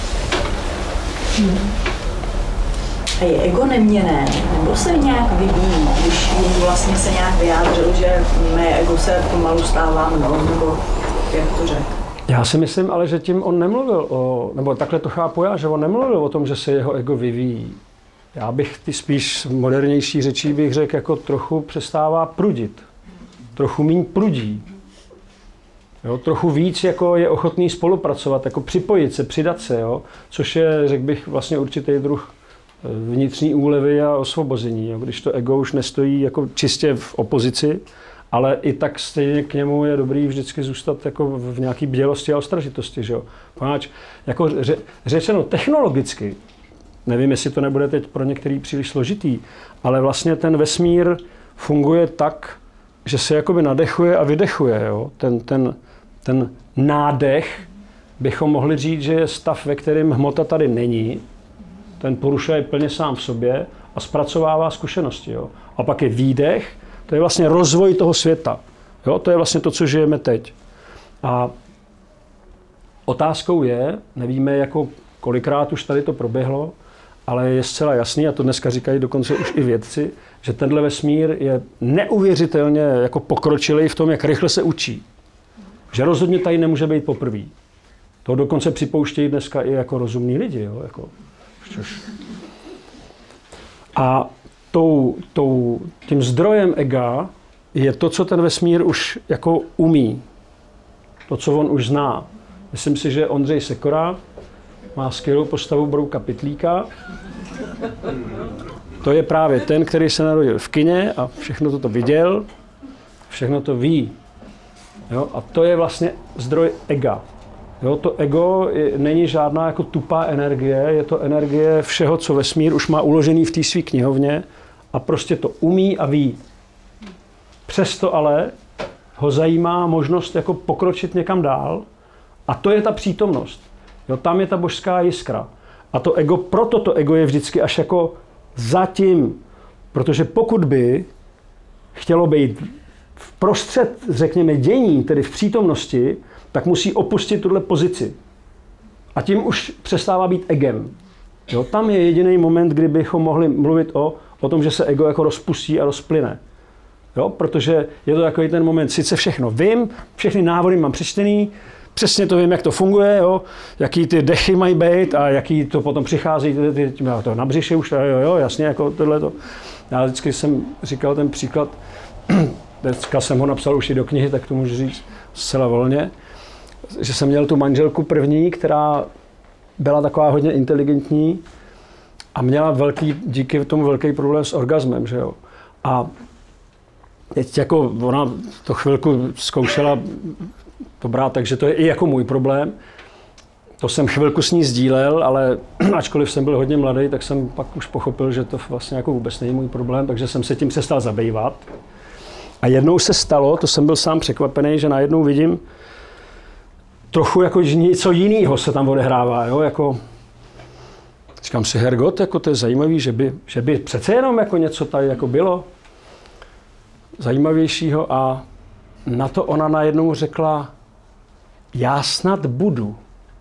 A je ego neměnné, nebo se nějak vyvíjí, když vlastně se nějak vyjádřil, že mé ego se pomalu stává mnou, nebo jak to řekl? Já si myslím, ale že tím on nemluvil nebo takhle to chápu já, že on nemluvil o tom, že se jeho ego vyvíjí. Já bych ty spíš modernější řečí bych řekl, jako trochu přestává prudit. Trochu míň prudí. Jo? Trochu víc jako je ochotný spolupracovat, jako připojit se, přidat se, jo? Což je, řekl bych, vlastně určitý druh vnitřní úlevy a osvobození. Jo? Když to ego už nestojí jako čistě v opozici, ale i tak stejně k němu je dobrý vždycky zůstat jako v nějaký bdělosti a ostražitosti. Že jo? Poněvadž, jako řečeno technologicky, nevím, jestli to nebude teď pro některý příliš složitý, ale vlastně ten vesmír funguje tak, že se jakoby nadechuje a vydechuje. Jo? Ten nádech bychom mohli říct, že je stav, ve kterém hmota tady není, ten porušuje plně sám v sobě a zpracovává zkušenosti. Jo? A pak je výdech, to je vlastně rozvoj toho světa. Jo? To je vlastně to, co žijeme teď. A otázkou je, nevíme, jako kolikrát už tady to proběhlo, ale je zcela jasný, a to dneska říkají dokonce už i vědci, že tenhle vesmír je neuvěřitelně jako pokročilý v tom, jak rychle se učí. Že rozhodně tady nemůže být poprvý. To dokonce připouštějí dneska i jako rozumní lidi. Jo? Jako, a tím zdrojem ega je to, co ten vesmír už jako umí. To, co on už zná. Myslím si, že Ondřej Sekora má skvělou postavu Brouka Pytlíka. To je právě ten, který se narodil v kině a všechno toto viděl, všechno to ví. Jo? A to je vlastně zdroj ega. Jo? To ego není žádná jako tupá energie, je to energie všeho, co vesmír už má uložený v té své knihovně a prostě to umí a ví. Přesto ale ho zajímá možnost jako pokročit někam dál a to je ta přítomnost. Jo? Tam je ta božská jiskra. A to ego, proto to ego je vždycky až jako zatím, protože pokud by chtělo být v prostřed, řekněme, dění, tedy v přítomnosti, tak musí opustit tuhle pozici. A tím už přestává být egem. Jo, tam je jediný moment, kdy bychom mohli mluvit o tom, že se ego jako rozpustí a rozplyne. Jo, protože je to takový ten moment, sice všechno vím, všechny návody mám přečtený, přesně to vím, jak to funguje, jo, jaký ty dechy mají být a jaký to potom přichází, to na břiše už, jo, jasně, jako tohleto. Já vždycky jsem říkal ten příklad, dneska jsem ho napsal už i do knihy, tak to můžu říct zcela volně, že jsem měl tu manželku první, která byla taková hodně inteligentní a měla díky tomu velký problém s orgasmem, že jo. A teď jako ona to chvilku zkoušela to brát, takže to je i jako můj problém. To jsem chvilku s ní sdílel, ale ačkoliv jsem byl hodně mladý, tak jsem pak už pochopil, že to vlastně jako vůbec není můj problém, takže jsem se tím přestal zabývat. A jednou se stalo, to jsem byl sám překvapený, že najednou vidím trochu jako něco jiného se tam odehrává, jo, jako říkám si, hergot, jako to je zajímavý, že by přece jenom jako něco tady jako bylo zajímavějšího a na to ona najednou řekla, já snad budu.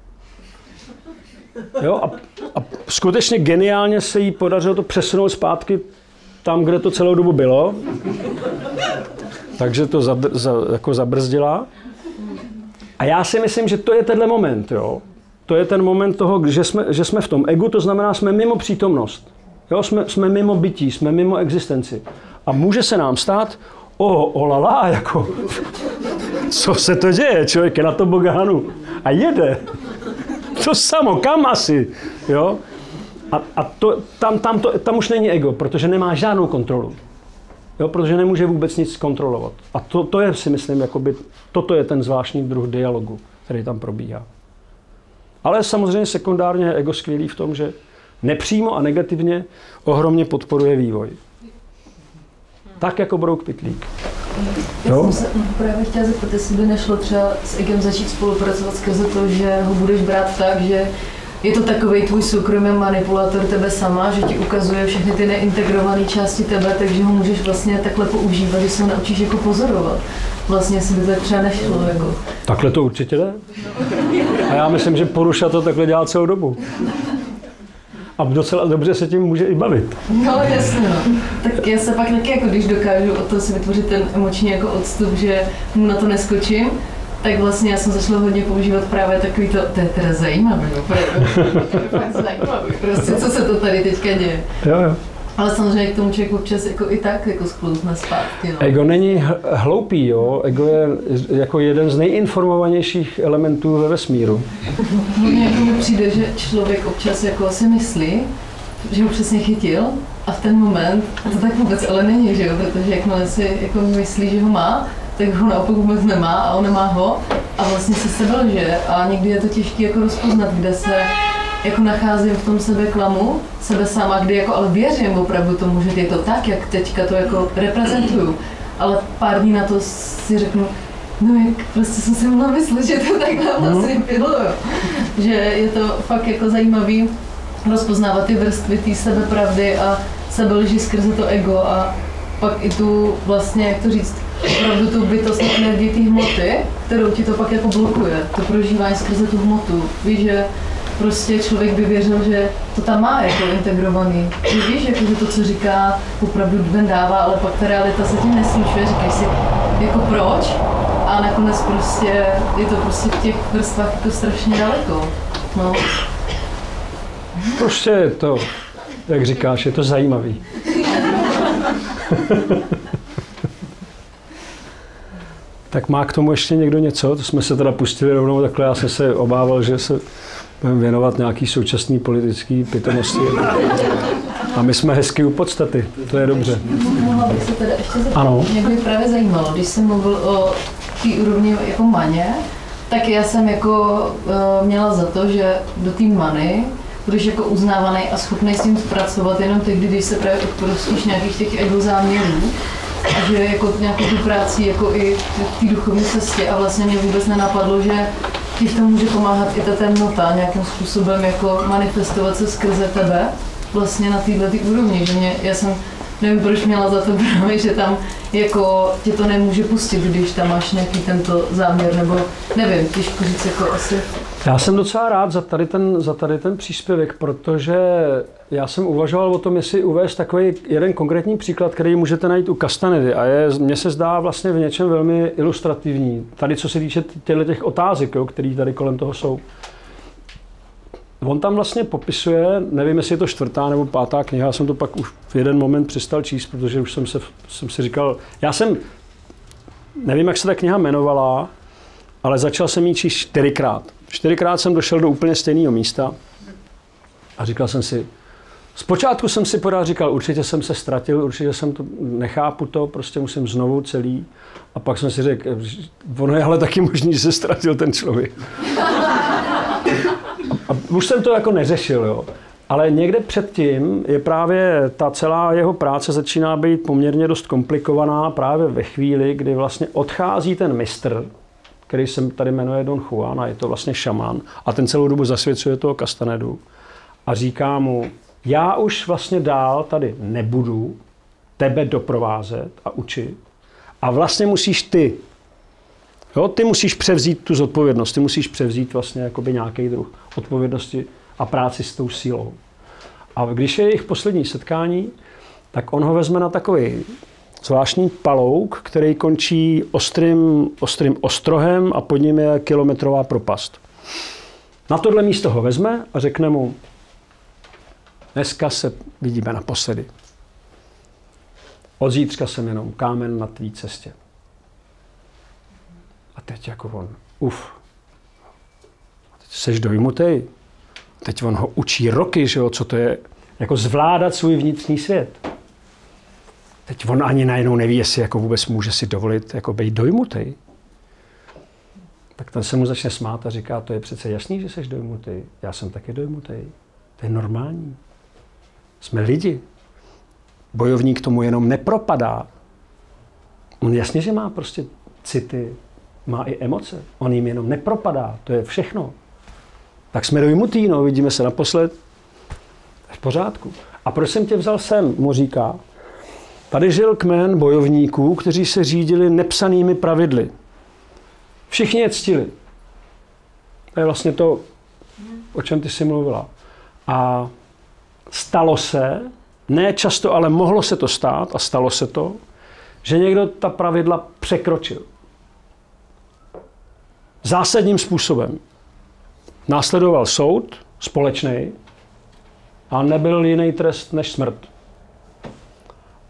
Jo, a skutečně geniálně se jí podařilo to přesunout zpátky tam, kde to celou dobu bylo. Takže to jako zabrzdila. A já si myslím, že to je tenhle moment. Jo? To je ten moment toho, že jsme v tom egu, to znamená, jsme mimo přítomnost. Jo? Jsme mimo bytí, jsme mimo existenci. A může se nám stát, olala, jako, co se to děje? Člověk je na tobogánu a jede. To samo, kam asi? Jo? A tam už není ego, protože nemá žádnou kontrolu. Jo? Protože nemůže vůbec nic kontrolovat. A to je, si myslím, jakoby, toto je ten zvláštní druh dialogu, který tam probíhá. Ale samozřejmě sekundárně je ego skvělý v tom, že nepřímo a negativně ohromně podporuje vývoj. Tak jako Brouk Pytlík. Já jsem se právě chtěla zeptat, jestli by nešlo třeba s egem začít spolupracovat skrze to, že ho budeš brát tak, že je to takovej tvůj soukromý manipulátor tebe sama, že ti ukazuje všechny ty neintegrované části tebe, takže ho můžeš vlastně takhle používat, že se ho naučíš jako pozorovat. Vlastně si by to třeba nešlo. Jako. Takhle to určitě jde. A já myslím, že Poruša to takhle dělá celou dobu. A docela dobře se tím může i bavit. No jasně, no. Tak já se pak taky, jako když dokážu od toho si vytvořit ten emoční jako odstup, že mu na to neskočím, tak vlastně já jsem začala hodně používat právě takový to je teda zajímavé, opravdu. To je fakt zajímavé, prostě co se to tady teďka děje. Jo. Ale samozřejmě k tomu člověk občas jako i tak jako sklouzne zpátky. No. Ego není hloupý, jo. Ego je jako jeden z nejinformovanějších elementů ve vesmíru. Mně jako mi přijde, že člověk občas jako si myslí, že ho přesně chytil a v ten moment to tak vůbec ale není, že jo, protože jakmile si jako myslí, že ho má, tak ho naopak vůbec nemá a on nemá ho a vlastně se sebe lže a někdy je to těžké jako rozpoznat, kde se jako nacházím v tom sebeklamu, sebe sama, kdy jako ale věřím opravdu tomu, že je to tak, jak teďka to jako reprezentuju, ale pár dní na to si řeknu, no jak prostě jsem si mohla myslet, že to takhle vlastně bylo, že je to fakt jako zajímavý rozpoznávat ty vrstvy té sebepravdy a sebelži skrze to ego a pak i tu vlastně, jak to říct, opravdu tu bytostnou energii té hmoty, kterou ti to pak jako blokuje, to prožívání skrze tu hmotu. Víš, že prostě člověk by věřil, že to tam má jako integrovaný. Že víš, jako, že to, co říká, opravdu ven dává, ale pak ta realita se tím neslučuje, říkáš si, jako proč? A nakonec prostě je to prostě v těch vrstvách jako strašně daleko. No. Prostě je to, jak říkáš, je to zajímavý. Tak má k tomu ještě někdo něco? To jsme se teda pustili rovnou takhle, já jsem se obával, že se budeme věnovat nějaký současný politický pitomosti. A my jsme hezky u podstaty, to je dobře. Mohla bych se teda ještě zeptat. Ano. Mě by právě zajímalo, když jsem mluvil o té úrovni jako maně, tak já jsem jako měla za to, že do té many budeš jako uznávaný a schopný s tím pracovat jenom tehdy, když se právě odprostíš nějakých těch ego záměrů. A že jako nějakou tu práci jako i v té duchovní cestě a vlastně mě vůbec nenapadlo, že ti v tom může pomáhat i ta temnota nějakým způsobem jako manifestovat se skrze tebe vlastně na této úrovni, že já jsem nevím, proč měla za to právě, že tam jako tě to nemůže pustit, když tam máš nějaký tento záměr, nebo nevím, těžko říct jako asi. Já jsem docela rád za tady ten příspěvek, protože já jsem uvažoval o tom, jestli uvést takový jeden konkrétní příklad, který můžete najít u Castanedy a mně se zdá vlastně v něčem velmi ilustrativní. Tady co se týče těch otázek, které tady kolem toho jsou. On tam vlastně popisuje, nevím, jestli je to 4. nebo 5. kniha, já jsem to pak už v jeden moment přestal číst, protože už jsem si říkal, nevím, jak se ta kniha jmenovala, ale začal jsem ji číst 4krát. 4krát jsem došel do úplně stejného místa a říkal jsem si, zpočátku jsem si pořád říkal, určitě jsem se ztratil, určitě jsem to, nechápu to, prostě musím znovu celý. A pak jsem si řekl, ono je ale taky možný, že se ztratil ten člověk. A už jsem to jako neřešil, jo. Ale někde předtím je právě ta celá jeho práce začíná být poměrně dost komplikovaná právě ve chvíli, kdy vlastně odchází ten mistr, který se tady jmenuje Don Juan a je to vlastně šamán a ten celou dobu zasvěcuje toho Castanedu a říká mu, já už vlastně dál tady nebudu tebe doprovázet a učit a vlastně musíš ty. Jo, ty musíš převzít tu zodpovědnost, ty musíš převzít vlastně jakoby nějaký druh odpovědnosti a práci s tou sílou. A když je jejich poslední setkání, tak on ho vezme na takový zvláštní palouk, který končí ostrým ostrohem a pod ním je kilometrová propast. Na tohle místo ho vezme a řekne mu, dneska se vidíme naposledy. Od zítřka jsem jenom kámen na tvý cestě. A teď jako on, a teď seš dojmutej. Teď on ho učí roky, že jo, co to je, jako zvládat svůj vnitřní svět. Teď on ani najednou neví, jestli jako vůbec může si dovolit jako být dojmutej. Tak ten se mu začne smát a říká, to je přece jasný, že seš dojmutej. Já jsem taky dojmutej. To je normální. Jsme lidi. Bojovník tomu jenom nepropadá. On jasně, že má prostě city, má i emoce. On jim jenom nepropadá. To je všechno. Tak jsme dojmutý, no, vidíme se naposled. V pořádku. A proč jsem tě vzal sem, mu říká. Tady žil kmen bojovníků, kteří se řídili nepsanými pravidly. Všichni je ctili. To je vlastně to, o čem ty jsi mluvila. A stalo se, ne často, ale mohlo se to stát, a stalo se to, že někdo ta pravidla překročil. Zásadním způsobem. Následoval soud, společný, a nebyl jiný trest než smrt.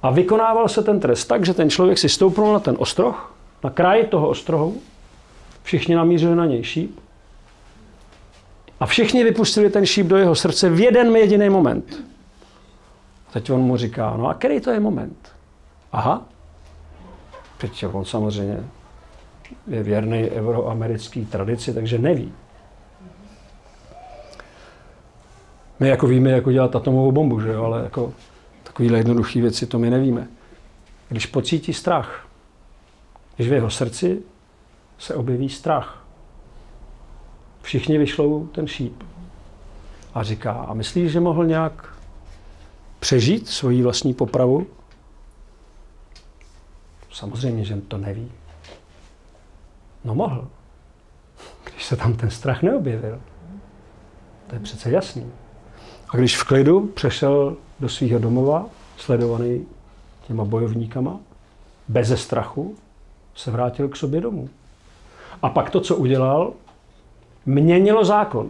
A vykonával se ten trest tak, že ten člověk si stoupnul na ten ostroh, na kraj toho ostrohu, všichni namířili na něj šíp a všichni vypustili ten šíp do jeho srdce v jeden jediný moment. A teď on mu říká, no a který to je moment? Aha, teď on samozřejmě je věrný euroamerické tradici, takže neví. My jako víme, jak udělat atomovou bombu, že jo? Ale jako takovéhle jednoduché věci to my nevíme. Když pocítí strach, když v jeho srdci se objeví strach, všichni vyšlou ten šíp a říká, a myslíš, že mohl nějak přežít svoji vlastní popravu? Samozřejmě, že to neví. No mohl, když se tam ten strach neobjevil. To je přece jasný. A když v klidu přešel do svého domova, sledovaný těma bojovníkama, beze strachu, se vrátil k sobě domů. A pak to, co udělal, měnilo zákon.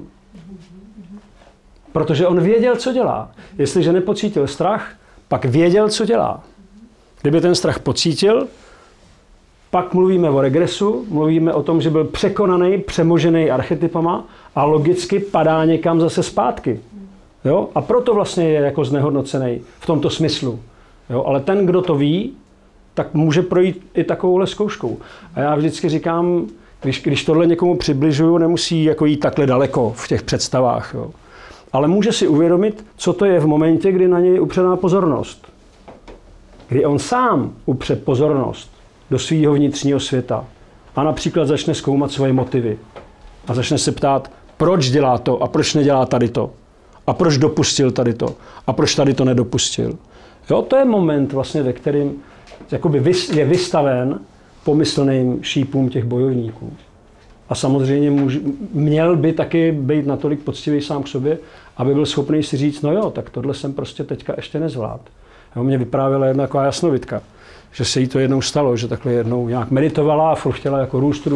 Protože on věděl, co dělá. Jestliže nepocítil strach, pak věděl, co dělá. Kdyby ten strach pocítil, pak mluvíme o regresu, mluvíme o tom, že byl překonaný, přemožený archetypama a logicky padá někam zase zpátky. Jo? A proto vlastně je jako znehodnocený v tomto smyslu. Jo? Ale ten, kdo to ví, tak může projít i takovouhle zkouškou. A já vždycky říkám, když tohle někomu přibližuju, nemusí jako jít takhle daleko v těch představách. Jo? Ale může si uvědomit, co to je v momentě, kdy na něj je upřená pozornost. Kdy on sám upře pozornost do svého vnitřního světa a například začne zkoumat svoje motivy a začne se ptát, proč dělá to a proč nedělá tady to a proč dopustil tady to a proč tady to nedopustil. Jo, to je moment, vlastně, ve kterým jakoby je vystaven pomyslným šípům těch bojovníků. A samozřejmě měl by taky být natolik poctivý sám k sobě, aby byl schopný si říct, no jo, tak tohle jsem prostě teďka ještě nezvlád. Jo, mě vyprávěla jedna taková jasnovidka, že se jí to jednou stalo, že takhle jednou nějak meditovala a furt chtěla jako růst.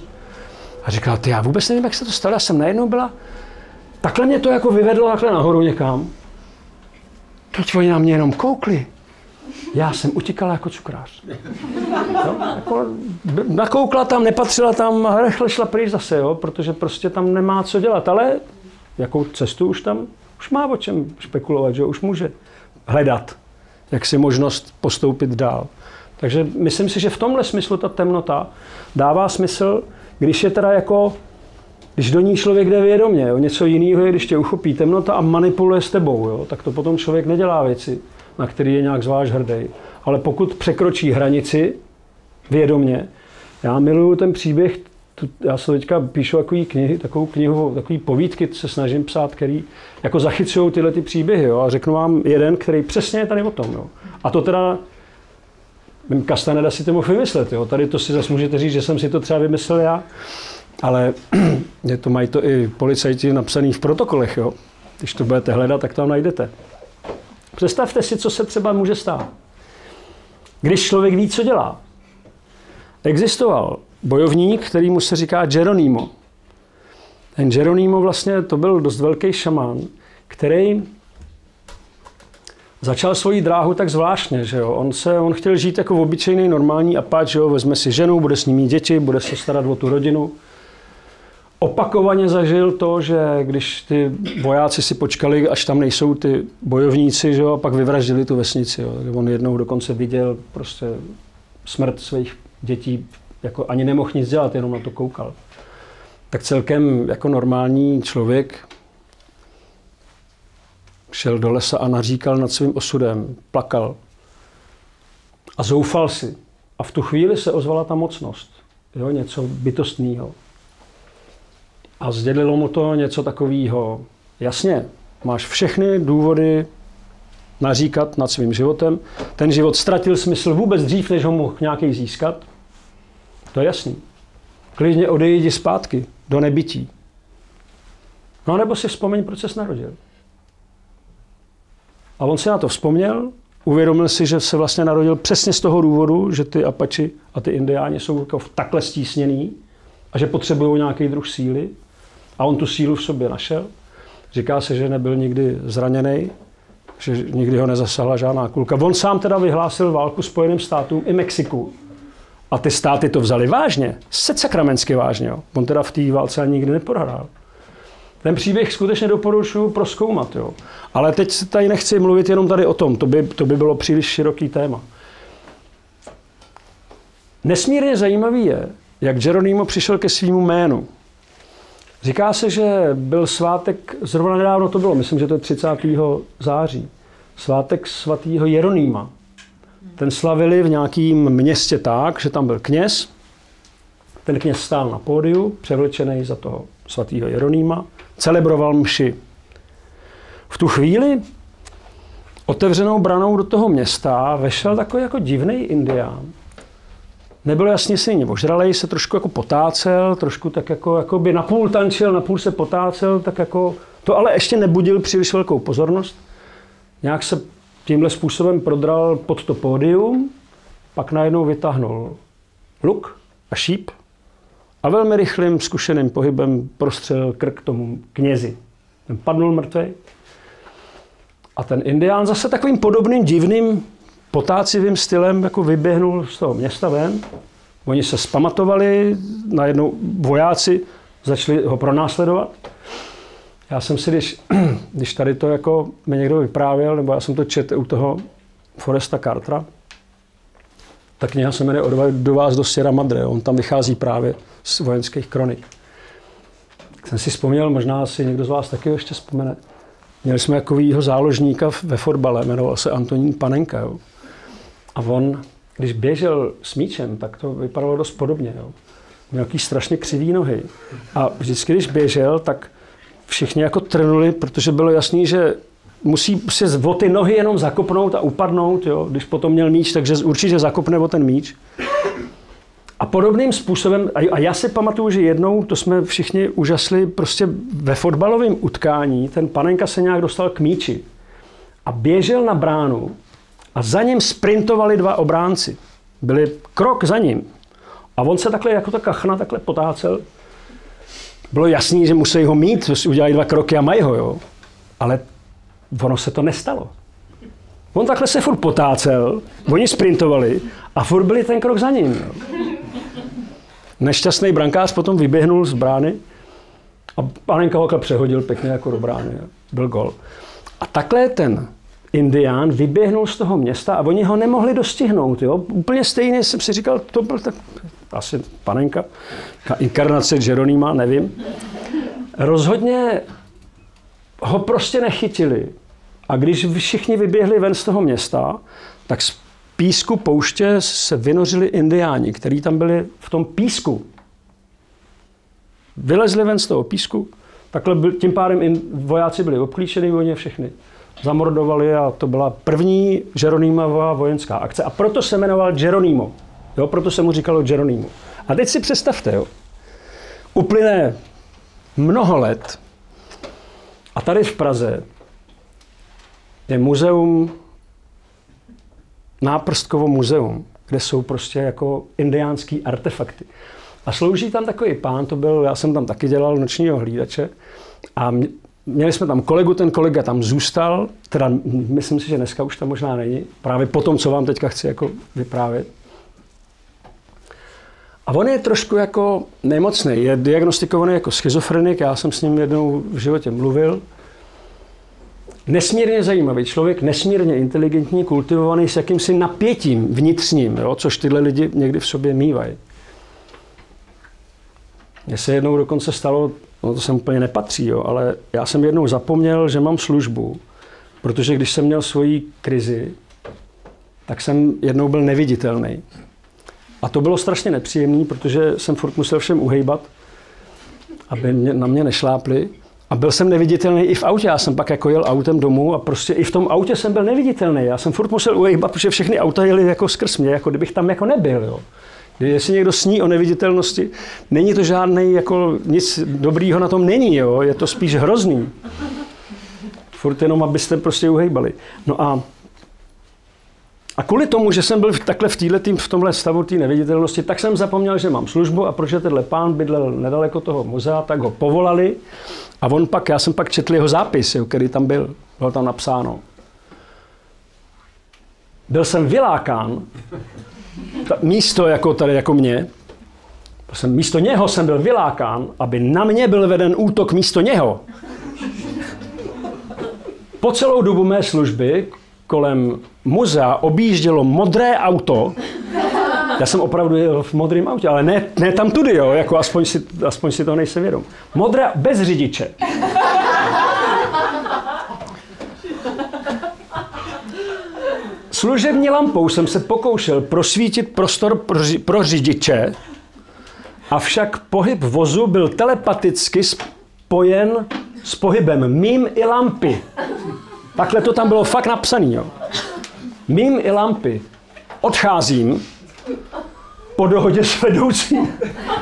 A říkala, ty, já vůbec nevím, jak se to stalo, já jsem najednou byla, takhle mě to jako vyvedlo takhle nahoru někam. Teď oni na mě jenom koukli. Já jsem utíkala jako cukrář. Jo, jako nakoukla tam, nepatřila tam a rychle šla pryč zase, jo, protože prostě tam nemá co dělat, ale jakou cestu už tam, už má o čem špekulovat, že už může hledat, jak si možnost postoupit dál. Takže myslím si, že v tomhle smyslu ta temnota dává smysl, když je teda jako, když do ní člověk jde vědomě, jo, něco jiného je, když tě uchopí temnota a manipuluje s tebou, jo, tak to potom člověk nedělá věci, na který je nějak zvlášť hrdý. Ale pokud překročí hranici vědomě, já miluju ten příběh, já se teďka píšu takovou knihu, takový povídky se snažím psát, který jako zachycují tyhle ty příběhy, jo, a řeknu vám jeden, který přesně je tady o tom, jo. A to teda Castaneda si to mohl vymyslet, jo. Tady to si zase můžete říct, že jsem si to třeba vymyslel já, ale mají to i policajti napsaný v protokolech, jo. Když to budete hledat, tak tam najdete. Představte si, co se třeba může stát. Když člověk ví, co dělá. Existoval bojovník, kterýmu se říká Geronimo. Ten Geronimo vlastně to byl dost velký šamán, který začal svoji dráhu tak zvláštně, že jo. On chtěl žít jako obyčejný normální apáč, že jo, vezme si ženu, bude s ní mít děti, bude se starat o tu rodinu. Opakovaně zažil to, že když ty vojáci si počkali, až tam nejsou ty bojovníci, že jo, a pak vyvraždili tu vesnici. Jo. On jednou dokonce viděl prostě smrt svých dětí, jako ani nemohl nic dělat, jenom na to koukal. Tak celkem jako normální člověk šel do lesa a naříkal nad svým osudem, plakal a zoufal si. A v tu chvíli se ozvala ta mocnost, jo, něco bytostného. A sdělilo mu to něco takového. Jasně, máš všechny důvody naříkat nad svým životem. Ten život ztratil smysl vůbec dřív, než ho mohl nějaký získat. To je jasný. Klidně odejdi zpátky do nebytí. No nebo si vzpomeň, proč ses narodil. A on si na to vzpomněl, uvědomil si, že se vlastně narodil přesně z toho důvodu, že ty Apači a ty Indiáni jsou jako takhle stísněný a že potřebují nějaký druh síly. A on tu sílu v sobě našel. Říká se, že nebyl nikdy zraněný, že nikdy ho nezasahla žádná kulka. On sám teda vyhlásil válku Spojeným státům i Mexiku. A ty státy to vzali vážně, sakramentsky vážně. Jo. On teda v té válce ani nikdy neprohrál. Ten příběh skutečně doporučuji prozkoumat. Jo. Ale teď tady nechci mluvit jenom tady o tom, to by bylo příliš široký téma. Nesmírně zajímavý je, jak Geronimo přišel ke svýmu jménu. Říká se, že byl svátek, zrovna nedávno to bylo, myslím, že to je 30. září, svátek svatého Jeronýma. Ten slavili v nějakém městě tak, že tam byl kněz. Ten kněz stál na pódiu, převlečený za toho svatého Jeronýma, celebroval mši. V tu chvíli otevřenou branou do toho města vešel takový jako divný indián. Nebylo jasně si ní ožralej, se trošku jako potácel, trošku tak jako by napůl tančil, napůl se potácel, tak jako to ale ještě nebudil příliš velkou pozornost. Nějak se tímhle způsobem prodral pod to pódium, pak najednou vytáhnul luk a šíp a velmi rychlým, zkušeným pohybem prostřelil krk tomu knězi. Ten padnul mrtvej. A ten indián zase takovým podobným divným potácivým stylem jako vyběhnul z toho města ven. Oni se zpamatovali, najednou vojáci začali ho pronásledovat. Já jsem si, když tady to jako mi někdo vyprávěl, nebo já jsem to četl u toho Foresta Cartera, ta kniha se jmenuje Do vás do Sierra Madre. On tam vychází právě z vojenských kronik. Tak jsem si vzpomněl, možná si někdo z vás taky ještě vzpomene. Měli jsme takovýho záložníka ve fotbale, jmenoval se Antonín Panenka. Jo. A on, když běžel s míčem, tak to vypadalo dost podobně. Jo. Měl nějaký strašně křivý nohy. A vždycky, když běžel, tak všichni jako trnuli, protože bylo jasný, že musí se o ty nohy jenom zakopnout a upadnout. Jo. Když potom měl míč, takže určitě zakopne o ten míč. A podobným způsobem, a já si pamatuju, že jednou, to jsme všichni úžasli, prostě ve fotbalovém utkání, ten Panenka se nějak dostal k míči a běžel na bránu a za ním sprintovali dva obránci. Byli krok za ním. A on se takhle jako ta kachna takhle potácel. Bylo jasný, že musí ho mít, udělají 2 kroky a mají ho, jo. Ale ono se to nestalo. On takhle se furt potácel, oni sprintovali a furt byli ten krok za ním. Jo. Nešťastný brankář potom vyběhnul z brány a Panenka ho přehodil pěkně jako do brány. Jo. Byl gol. A takhle ten indián vyběhnul z toho města a oni ho nemohli dostihnout. Jo. Úplně stejně jsem si říkal, to byl tak asi Panenka, inkarnace Geronima, nevím. Rozhodně ho prostě nechytili. A když všichni vyběhli ven z toho města, tak z písku pouště se vynořili indiáni, kteří tam byli v tom písku. Vylezli ven z toho písku, takhle tím pádem vojáci byli obklíčeni, oni všechny zamordovali a to byla první Geronimova vojenská akce. A proto se jmenoval Geronimo. Jo, proto se mu říkalo Geronimo. A teď si představte, jo, uplyne mnoho let a tady v Praze je muzeum, Náprstkovo muzeum, kde jsou prostě jako indiánský artefakty. A slouží tam takový pán, to byl, já jsem tam taky dělal nočního hlídače a měli jsme tam kolegu, ten kolega tam zůstal, teda myslím si, že dneska už tam možná není, právě po tom, co vám teďka chci jako vyprávět. A on je trošku jako nemocný, je diagnostikovaný jako schizofrenik, já jsem s ním jednou v životě mluvil. Nesmírně zajímavý člověk, nesmírně inteligentní, kultivovaný s jakýmsi napětím vnitřním, jo, což tyhle lidi někdy v sobě mívají. Mně se jednou dokonce stalo, no to sem úplně nepatří, jo, ale já jsem jednou zapomněl, že mám službu, protože když jsem měl svoji krizi, tak jsem jednou byl neviditelný. A to bylo strašně nepříjemné, protože jsem furt musel všem uhejbat, aby na mě nešlápli. A byl jsem neviditelný i v autě. Já jsem pak jako jel autem domů a prostě i v tom autě jsem byl neviditelný. Já jsem furt musel uhejbat, protože všechny auta jeli jako skrz mě, jako kdybych tam jako nebyl. Jo. Jestli někdo sní o neviditelnosti, není to žádný, jako nic dobrýho na tom není, jo. Je to spíš hrozný. Furt jenom, abyste prostě uhejbali. No a kvůli tomu, že jsem byl takhle v tomhle stavu té neviditelnosti, tak jsem zapomněl, že mám službu a protože tenhle pán bydlel nedaleko toho muzea, tak ho povolali a já jsem pak četl jeho zápis, který tam byl. Bylo tam napsáno. byl jsem vylákán, místo jako tady jako mě, místo něho jsem byl vylákán, aby na mě byl veden útok místo něho. Po celou dobu mé služby kolem muzea objíždělo modré auto. Já jsem opravdu jel v modrém autě, ale ne tam tudy, jo, jako aspoň si toho nejsem vědom. Modré bez řidiče. Služební lampou jsem se pokoušel prosvítit prostor pro řidiče, avšak pohyb vozu byl telepaticky spojen s pohybem mým i lampy. Takhle to tam bylo fakt napsaný. Jo. Mým i lampy. Odcházím po dohodě s vedoucím.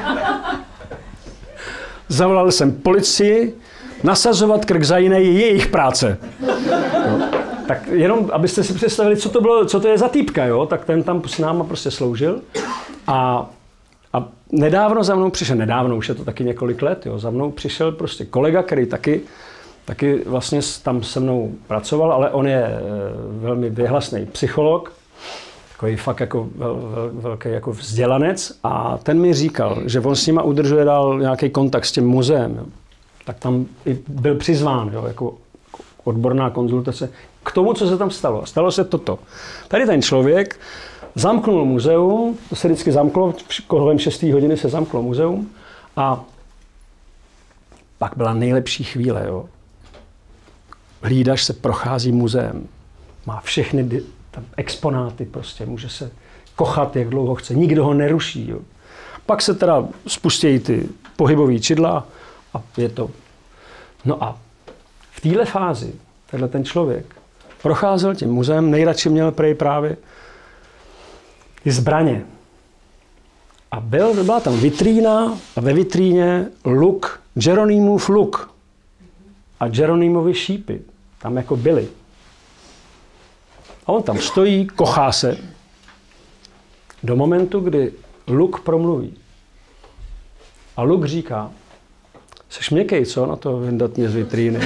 Zavolal jsem policii, nasazovat krk za jiné je jejich práce. Jo. Tak jenom, abyste si představili, co to je za týpka, jo? Tak ten tam s náma prostě sloužil. A nedávno za mnou přišel, už je to taky několik let, jo? Za mnou přišel prostě kolega, který taky vlastně tam se mnou pracoval, ale on je velmi vyhlasný psycholog, takový fakt jako velký jako vzdělanec, a ten mi říkal, že on s nima udržuje dál nějaký kontakt s tím muzeem. Jo? Tak tam i byl přizván, jo? Jako odborná konzultace k tomu, co se tam stalo. Stalo se toto. Tady ten člověk zamknul muzeum, to se vždycky zamklo, kolem 6. hodiny se zamklo muzeum, a pak byla nejlepší chvíle. Jo. Hlídač se prochází muzeem, má všechny tam exponáty, prostě může se kochat, jak dlouho chce, nikdo ho neruší. Jo. Pak se teda spustí ty pohybové čidla a je to. No a v téhle fázi tenhle ten člověk procházel tím muzeem, nejradši měl právě ty zbraně. A byla tam vitrína a ve vitríně luk, Jeronýmův luk a Jeronýmovy šípy. Tam jako byly. A on tam stojí, kochá se do momentu, kdy luk promluví. A luk říká: seš měkkej, co na to vyndat mě z vitríny?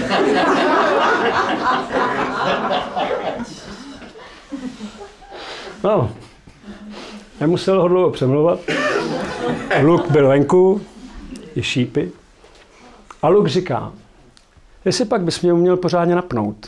No, nemusel ho dlouho přemlouvat. Luk byl venku, je šípy. A luk říká: jestli pak bys mě uměl pořádně napnout.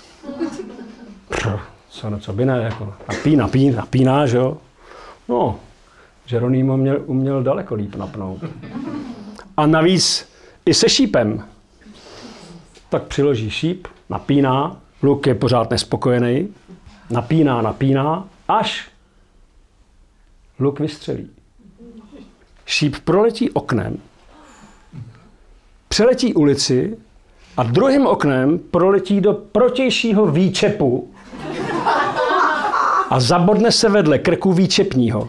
Co by ne, jako napíná, že jo? No, Jeronýmo uměl daleko líp napnout. A navíc i se šípem. Tak přiloží šíp, napíná, luk je pořád nespokojený, napíná, až luk vystřelí. Šíp proletí oknem, přeletí ulici a druhým oknem proletí do protějšího výčepu a zabodne se vedle krku výčepního.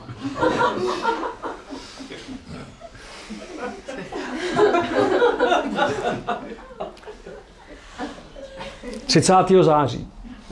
...30. září.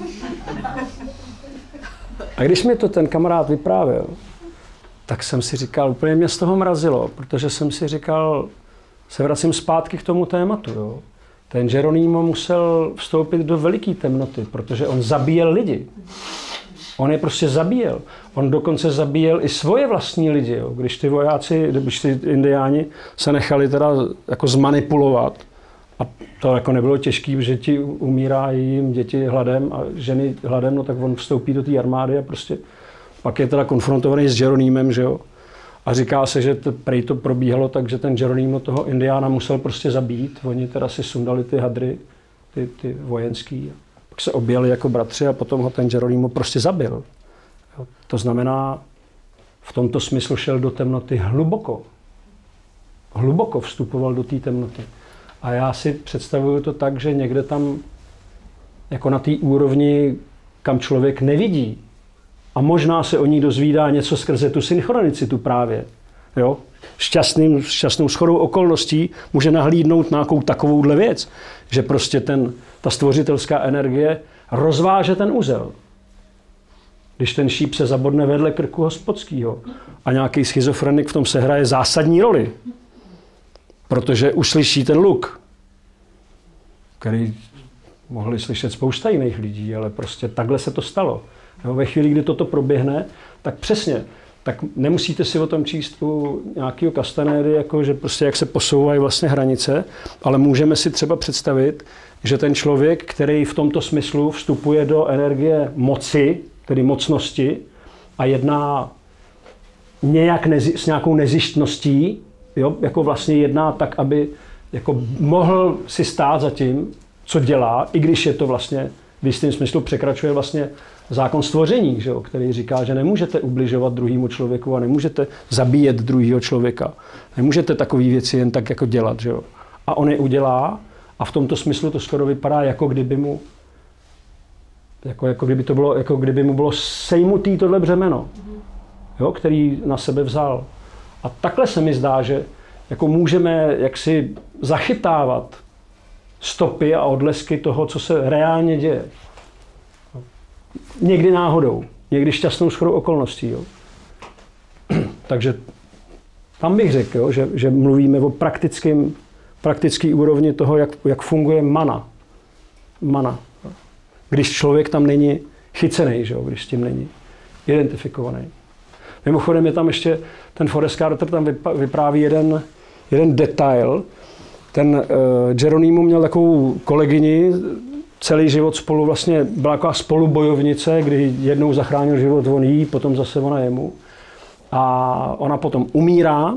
A když mi to ten kamarád vyprávěl, tak jsem si říkal, úplně mě z toho mrazilo, protože jsem si říkal, se vracím zpátky k tomu tématu. Jo. Ten Jeronýmo musel vstoupit do veliké temnoty, protože on zabíjel lidi. On je prostě zabíjel. On dokonce zabíjel i svoje vlastní lidi. Jo. Když ty vojáci, když ty indiáni se nechali teda jako zmanipulovat, a to jako nebylo těžké, že ti umírají jim děti hladem a ženy hladem, no tak on vstoupí do té armády a prostě pak je teda konfrontovaný s Jeronýmem, že jo. A říká se, že prej to probíhalo tak, že ten Jeronýmo toho indiána musel prostě zabít. Oni teda si sundali ty hadry, ty vojenský. Pak se objeli jako bratři a potom ho ten Jeronýmo prostě zabil. Jo. To znamená, v tomto smyslu šel do temnoty hluboko. Hluboko vstupoval do té temnoty. A já si představuju to tak, že někde tam jako na té úrovni, kam člověk nevidí, a možná se o ní dozvídá něco skrze tu synchronicitu právě. Jo? Šťastnou shodou okolností může nahlídnout na nějakou takovouhle věc, že prostě ta stvořitelská energie rozváže ten uzel. Když ten šíp se zabodne vedle krku hospodskýho a nějaký schizofrenik v tom sehraje zásadní roli, protože uslyší ten luk, který mohli slyšet spousta jiných lidí, ale prostě takhle se to stalo. Jo, ve chvíli, kdy toto proběhne, tak přesně, tak nemusíte si o tom číst u nějakého Castanédy, jako že prostě jak se posouvají vlastně hranice, ale můžeme si třeba představit, že ten člověk, který v tomto smyslu vstupuje do energie moci, tedy mocnosti, a jedná nějak s nějakou nezištností, jo, jako vlastně jedná tak, aby jako mohl si stát za tím, co dělá, i když je to vlastně v jistém smyslu překračuje vlastně zákon stvoření, že jo, který říká, že nemůžete ubližovat druhému člověku a nemůžete zabíjet druhého člověka. Nemůžete takové věci jen tak jako dělat. Že jo. A on je udělá a v tomto smyslu to skoro vypadá, jako kdyby mu jako kdyby mu bylo sejmutý tohle břemeno, jo, který na sebe vzal. A takhle se mi zdá, že jako můžeme jaksi zachytávat stopy a odlesky toho, co se reálně děje. Někdy náhodou, někdy šťastnou shodou okolností. Jo. Takže tam bych řekl, jo, že mluvíme o praktický úrovni toho, jak funguje mana. Když člověk tam není chycený, že jo, když s tím není identifikovaný. Mimochodem je tam ještě, ten Forrest Carter tam vypráví jeden detail. Ten Geronimo měl takovou kolegyni, celý život spolu vlastně byla taková spolubojovnice, kdy jednou zachránil život on jí, potom zase ona jemu. A ona potom umírá.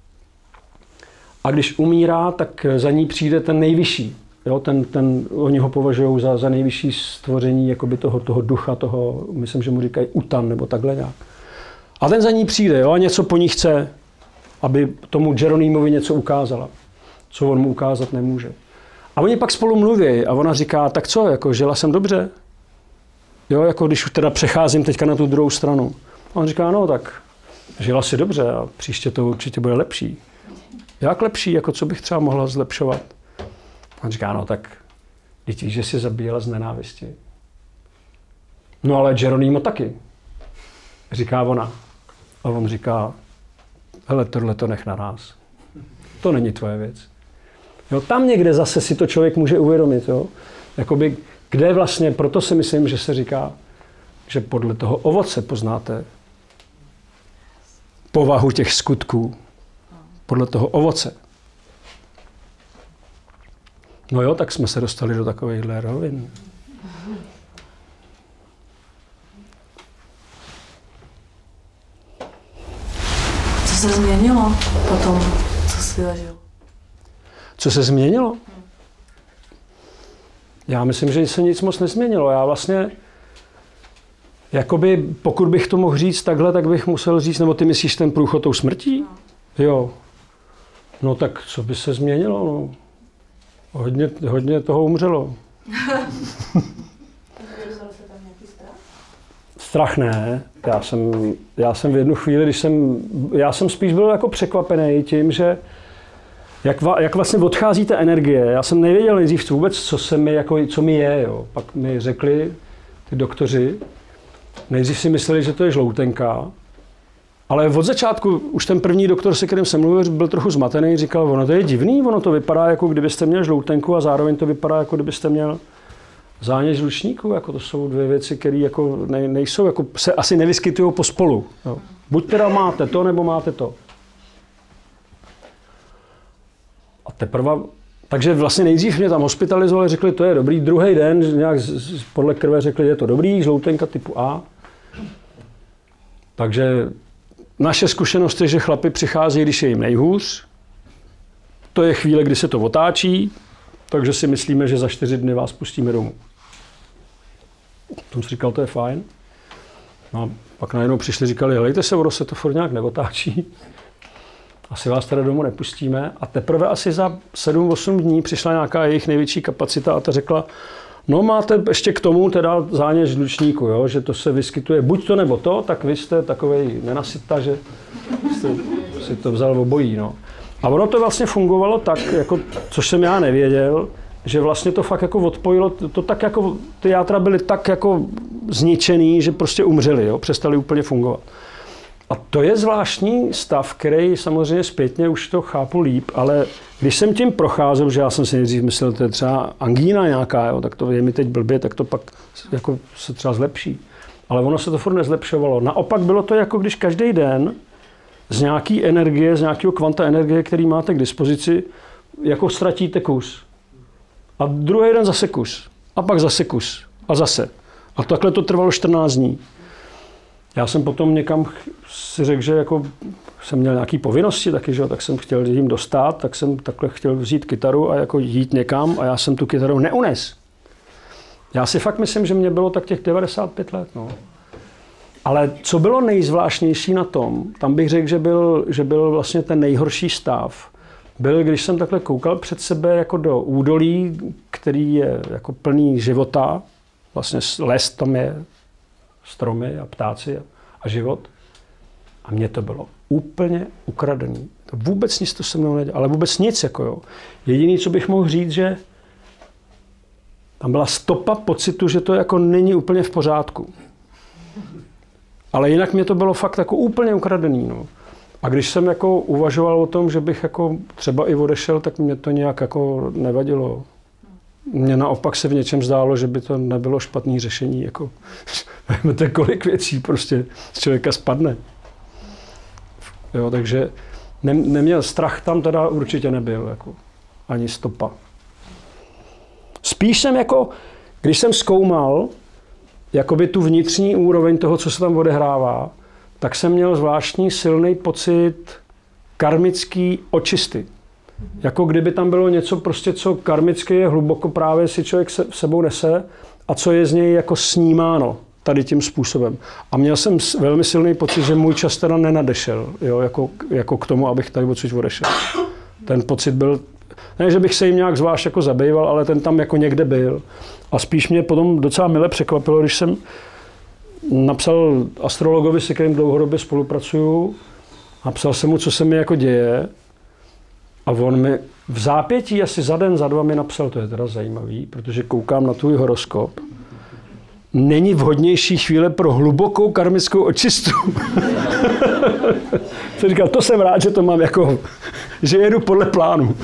A když umírá, tak za ní přijde ten nejvyšší. Jo, oni ho považují za nejvyšší stvoření jakoby toho ducha, toho, myslím, že mu říkají Utan, nebo takhle nějak. A ten za ní přijde, jo, a něco po ní chce, aby tomu Geronimovi něco ukázala, co on mu ukázat nemůže. A oni pak spolu mluví a ona říká, tak co, jako žila jsem dobře? Jo, jako když už teda přecházím teďka na tu druhou stranu. A on říká, no tak žila si dobře a příště to určitě bude lepší. Jak lepší, jako co bych třeba mohla zlepšovat? On říká, no tak víš, že si zabíjela z nenávisti. No ale Geronimo taky, říká ona. A on říká, hele, tohle to nech na nás. To není tvoje věc. Jo, tam někde zase si to člověk může uvědomit. Jo? Jakoby, kde vlastně, proto si myslím, že se říká, že podle toho ovoce poznáte povahu těch skutků. Podle toho ovoce. No jo, tak jsme se dostali do takovýchhle rovin. Co se změnilo potom, co jsi zažil? Co se změnilo? Já myslím, že se nic moc nezměnilo. Já vlastně, jakoby, pokud bych to mohl říct takhle, tak bych musel říct, nebo ty myslíš ten průchod tou smrtí? Jo. No tak co by se změnilo? No. Hodně toho umřelo. Strach ne. Já jsem v jednu chvíli, já jsem spíš byl jako překvapený tím, že jak vlastně odchází ta energie. Já jsem nevěděl nejdřív vůbec, co mi je. Jo. Pak mi řekli ty doktoři, nejdřív si mysleli, že to je žloutenka, ale od začátku už ten první doktor, se kterým jsem mluvil, byl trochu zmatený, říkal, ono to je divný, ono to vypadá, jako kdybyste měl žloutenku a zároveň to vypadá, jako kdybyste měl zánět žlučníku. Jako to jsou dvě věci, které jako nejsou, jako se asi nevyskytují pospolu. Jo. Buď teda máte to, nebo máte to. A teprve, takže vlastně nejdřív mě tam hospitalizovali, řekli, to je dobrý. Druhý den nějak podle krve řekli, je to dobrý, žloutenka typu A. Takže naše zkušenost je, že chlapi přicházejí, když je jim nejhůř. To je chvíle, kdy se to otáčí, takže si myslíme, že za 4 dny vás pustíme domů. Tom si říkal, to je fajn. No a pak najednou přišli, říkali, helejte se, se to furt nějak neotáčí. Asi vás teda domů nepustíme. A teprve asi za 7-8 dní přišla nějaká jejich největší kapacita a ta řekla, no máte ještě k tomu teda zánět žlučníku, jo, že to se vyskytuje buď to nebo to, tak vy jste takovej nenasyta, že jste si to vzal obojí. No. A ono to vlastně fungovalo tak, jako, což jsem já nevěděl, že vlastně to fakt jako odpojilo, to tak jako, ty játra byly tak jako zničený, že prostě umřeli, jo, přestali úplně fungovat. A to je zvláštní stav, který samozřejmě zpětně už to chápu líp, ale když jsem tím procházel, že já jsem si nejdřív myslel, to je třeba angína nějaká, jo, tak to je mi teď blbě, tak to pak jako se třeba zlepší. Ale ono se to furt nezlepšovalo. Naopak bylo to jako když každý den z nějaký energie, z nějakého kvanta energie, který máte k dispozici, jako ztratíte kus. A druhý den zase kus. A pak zase kus. A zase. A takhle to trvalo 14 dní. Já jsem potom někam si řekl, že jako jsem měl nějaké povinnosti taky, že? Tak jsem chtěl jim dostat, tak jsem takhle chtěl vzít kytaru a jako jít někam a já jsem tu kytaru neunes. Já si fakt myslím, že mě bylo tak těch 95 let. No. Ale co bylo nejzvláštnější na tom, tam bych řekl, že byl vlastně ten nejhorší stav, byl, když jsem takhle koukal před sebe jako do údolí, který je jako plný života, vlastně les tam je, stromy a ptáci a život. A mně to bylo úplně ukradený. To vůbec nic to se mnou nedělalo, ale vůbec nic. Jako jo. Jediné, co bych mohl říct, že tam byla stopa pocitu, že to jako není úplně v pořádku. Ale jinak mě to bylo fakt jako úplně ukradený. No. A když jsem jako uvažoval o tom, že bych jako třeba i odešel, tak mě to nějak jako nevadilo. Mně naopak se v něčem zdálo, že by to nebylo špatné řešení. Jako, to kolik věcí prostě z člověka spadne. Jo, takže neměl strach tam teda určitě nebyl. Jako, ani stopa. Spíš jsem jako, když jsem zkoumal jakoby tu vnitřní úroveň toho, co se tam odehrává, tak jsem měl zvláštní silný pocit karmický očisty. Jako kdyby tam bylo něco prostě, co karmicky je hluboko právě si člověk sebou nese a co je z něj jako snímáno tady tím způsobem. A měl jsem velmi silný pocit, že můj čas teda nenadešel, jo, jako k tomu, abych tady odsud odešel. Ten pocit byl, ne, že bych se jim nějak zvlášť jako zabýval, ale ten tam jako někde byl. A spíš mě potom docela mile překvapilo, když jsem napsal astrologovi, se kterým dlouhodobě spolupracuju, napsal jsem mu, co se mi jako děje. A on mi v zápětí asi za den, za dva mi napsal, to je teda zajímavý, protože koukám na tvůj horoskop. Není vhodnější chvíle pro hlubokou karmickou očistu. Jsem říkal, to jsem rád, že to mám jako, že jedu podle plánu.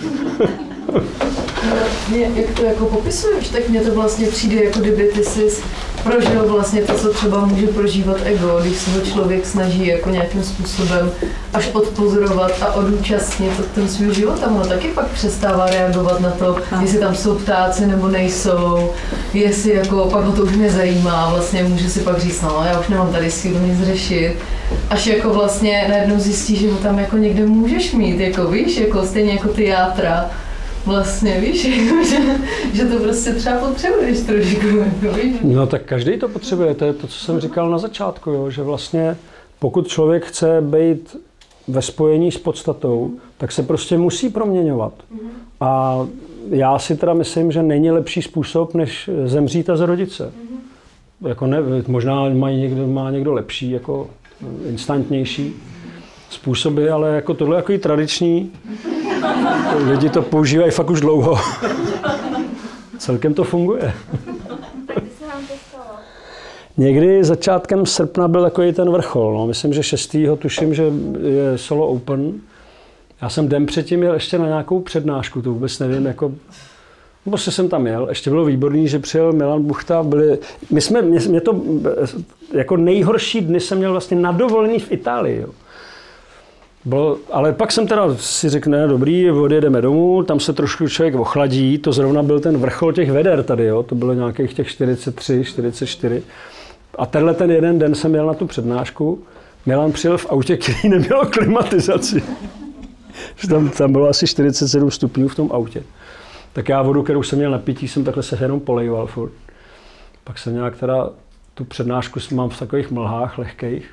Jak to jako popisuješ, tak mně to vlastně přijde, jako kdyby ty jsi prožil vlastně to, co třeba může prožívat ego, když se ho člověk snaží jako nějakým způsobem až odpozorovat a odúčastnit od ten svým životem. Ono taky pak přestává reagovat na to, jestli tam jsou ptáci nebo nejsou, jestli jako pak ho to už nezajímá, vlastně může si pak říct, no já už nemám tady sílu nic řešit, až jako vlastně najednou zjistí, že ho tam jako někde můžeš mít, jako víš, jako stejně jako ty játra. Vlastně, víš, že to prostě třeba potřebuješ trošku, víš? No tak každý to potřebuje, to je to, co jsem říkal na začátku, jo, že vlastně pokud člověk chce být ve spojení s podstatou, tak se prostě musí proměňovat. A já si teda myslím, že není lepší způsob, než zemřít a zrodit se. Jako ne, možná má někdo lepší, jako instantnější způsoby, ale jako tohle jako i tradiční. Lidi to používají fakt už dlouho. Celkem to funguje. Kdy se vám to stalo? Někdy začátkem srpna byl takový ten vrchol. No. Myslím, že 6. tuším, že je solo open. Já jsem den předtím jel ještě na nějakou přednášku, to vůbec nevím, jako... Prostě jsem tam jel. Ještě bylo výborný, že přijel Milan Buchta. Mě to jako nejhorší dny jsem měl vlastně na dovolený v Itálii. Jo. Ale pak jsem teda si řekl, ne, dobrý, odjedeme domů, tam se trošku člověk ochladí, to zrovna byl ten vrchol těch veder tady, jo, to bylo nějakých těch 43, 44. A tenhle ten jeden den jsem jel na tu přednášku, Milan přijel v autě, který nemělo klimatizaci. Tam bylo asi 47 stupňů v tom autě. Tak já vodu, kterou jsem měl na pití, jsem takhle se jenom polejval furt. Pak jsem nějak teda tu přednášku mám v takových mlhách lehkých,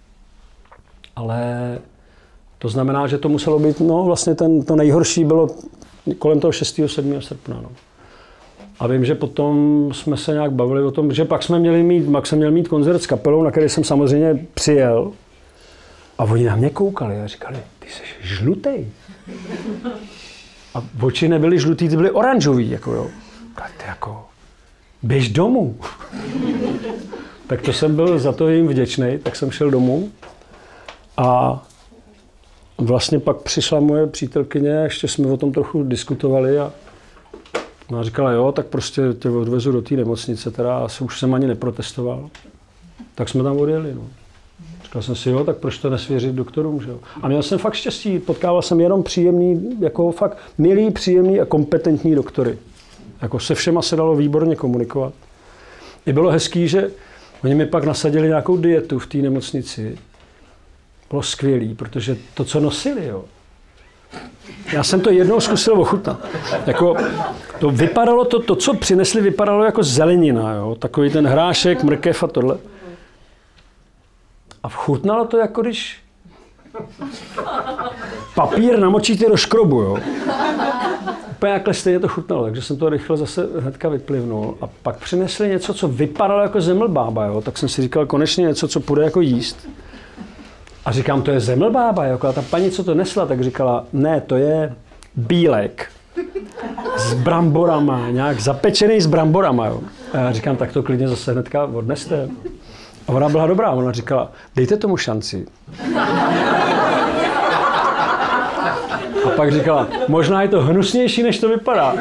ale to znamená, že to muselo být, no vlastně to nejhorší bylo kolem toho 6. 7. srpna. No. A vím, že potom jsme se nějak bavili o tom, že pak jsem měl mít koncert s kapelou, na který jsem samozřejmě přijel. A oni na mě koukali a říkali, ty jsi žlutej. A oči nebyly žlutý, ty byly oranžový, jako jo. Tak ty jako, běž domů. Tak to jsem byl za to jim vděčný, tak jsem šel domů. A vlastně pak přišla moje přítelkyně, ještě jsme o tom trochu diskutovali a ona říkala, jo, tak prostě tě odvezu do té nemocnice, teda už jsem ani neprotestoval. Tak jsme tam odjeli. No. Říkal jsem si, jo, tak proč to nesvěřit doktorům, že jo. A měl jsem fakt štěstí, potkával jsem jenom příjemný, jako fakt milý, příjemný a kompetentní doktory. Jako se všema se dalo výborně komunikovat. I bylo hezký, že oni mi pak nasadili nějakou dietu v té nemocnici. Bylo skvělý, protože to, co nosili, jo. Já jsem to jednou zkusil ochutnat. Jako, to vypadalo, to, co přinesli, vypadalo jako zelenina, jo. Takový ten hrášek, mrkev a tohle. A chutnalo to, jako když papír namočíte do škrobu, jo. Úplně jakhle stejně to chutnalo, takže jsem to rychle zase hnedka vyplivnul. A pak přinesli něco, co vypadalo jako zemlbába, jo. Tak jsem si říkal, konečně něco, co půjde jako jíst. A říkám, to je zemlbába, jo. A ta paní, co to nesla, tak říkala, ne, to je bílek s bramborama, nějak zapečený s bramborama, jo. A já říkám, tak to klidně zase hnedka odneste. A ona byla dobrá, ona říkala, dejte tomu šanci. A pak říkala, možná je to hnusnější, než to vypadá.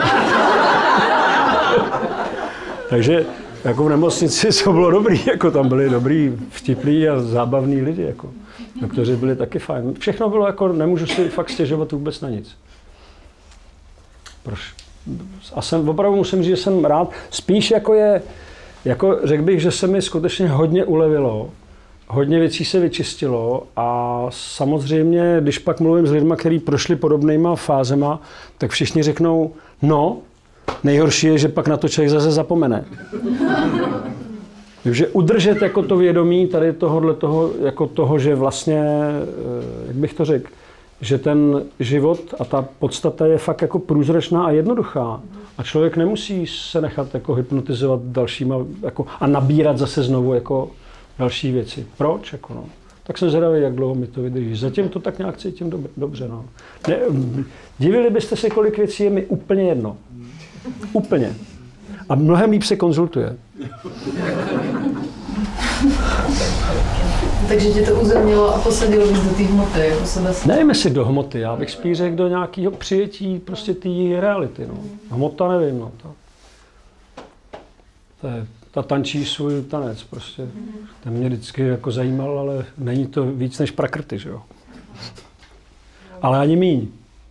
Takže jako v nemocnici to bylo dobrý, jako tam byli dobrý, vtipný a zábavní lidi, jako. Doktoři byli taky fajn. Všechno bylo jako, nemůžu si fakt stěžovat vůbec na nic. Proč? A opravdu musím říct, že jsem rád, spíš jako řekl bych, že se mi skutečně hodně ulevilo, hodně věcí se vyčistilo a samozřejmě, když pak mluvím s lidmi, kteří prošli podobnýma fázema, tak všichni řeknou, no, nejhorší je, že pak na to člověk zase zapomene. Takže udržet jako to vědomí tady jako toho, že vlastně, jak bych to řekl, že ten život a ta podstata je fakt jako průzračná a jednoduchá. A člověk nemusí se nechat jako hypnotizovat dalšíma jako, a nabírat zase znovu jako další věci. Proč? Jako no. Tak jsem zvědavý, jak dlouho mi to vydrží. Zatím to tak nějak cítím dobře. No. Divili byste se, kolik věcí je mi úplně jedno. Úplně. A mnohem líp se konzultuje. Takže tě to uzemnilo a posadilo víc do té hmoty, jako sebe. Nevím, jestli do hmoty, já bych spíš řekl do nějakého přijetí prostě té reality. No. Hmota nevím, no. Ta tančí svůj tanec prostě. Ten mě vždycky jako zajímal, ale není to víc než prakrty, že jo. Ale ani míň.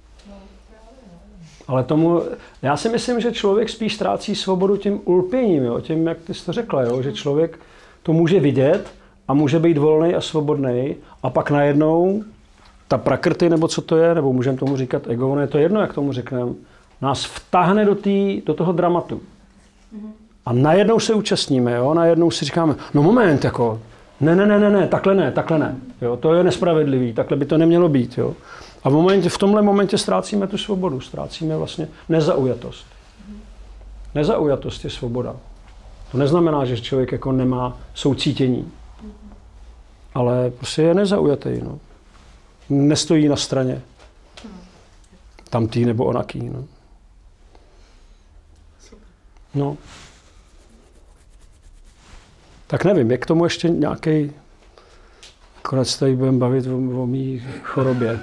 Ale já si myslím, že člověk spíš ztrácí svobodu tím ulpěním, jo, tím, jak ty jsi to řekla, jo, že člověk to může vidět a může být volný a svobodný a pak najednou ta prakrty, nebo co to je, nebo můžeme tomu říkat ego, ono je to jedno, jak tomu řekneme, nás vtáhne do toho dramatu. A najednou se účastníme, jo, najednou si říkáme, no moment, jako, ne, takhle ne, jo, to je nespravedlivý, takhle by to nemělo být, jo. A v tomhle momentě ztrácíme tu svobodu, ztrácíme vlastně nezaujatost. Nezaujatost je svoboda. To neznamená, že člověk jako nemá soucítění, ale prostě je nezaujatý, no. Nestojí na straně tamtý nebo onaký, no. No. Tak nevím, je k tomu ještě nějaký. Konec tady budeme bavit o mý chorobě.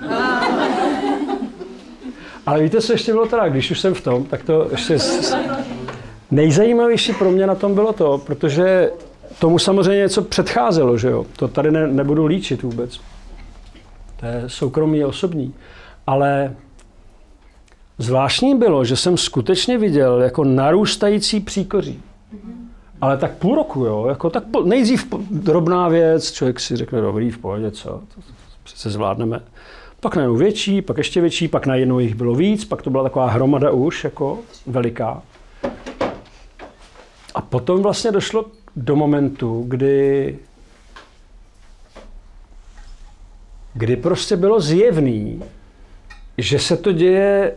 Ale víte, co ještě bylo teda, když už jsem v tom, tak to ještě nejzajímavější pro mě na tom bylo to, protože tomu samozřejmě něco předcházelo, že jo. To tady nebudu líčit vůbec. To je soukromí a osobní. Ale zvláštní bylo, že jsem skutečně viděl jako narůstající příkoří. Ale tak půl roku, jo, jako tak nejdřív drobná věc, člověk si řekne, dobrý, v pohodě, co, to přece zvládneme. Pak najednou větší, pak ještě větší, pak najednou jich bylo víc, pak to byla taková hromada už, jako veliká. A potom vlastně došlo do momentu, kdy prostě bylo zjevný, že se to děje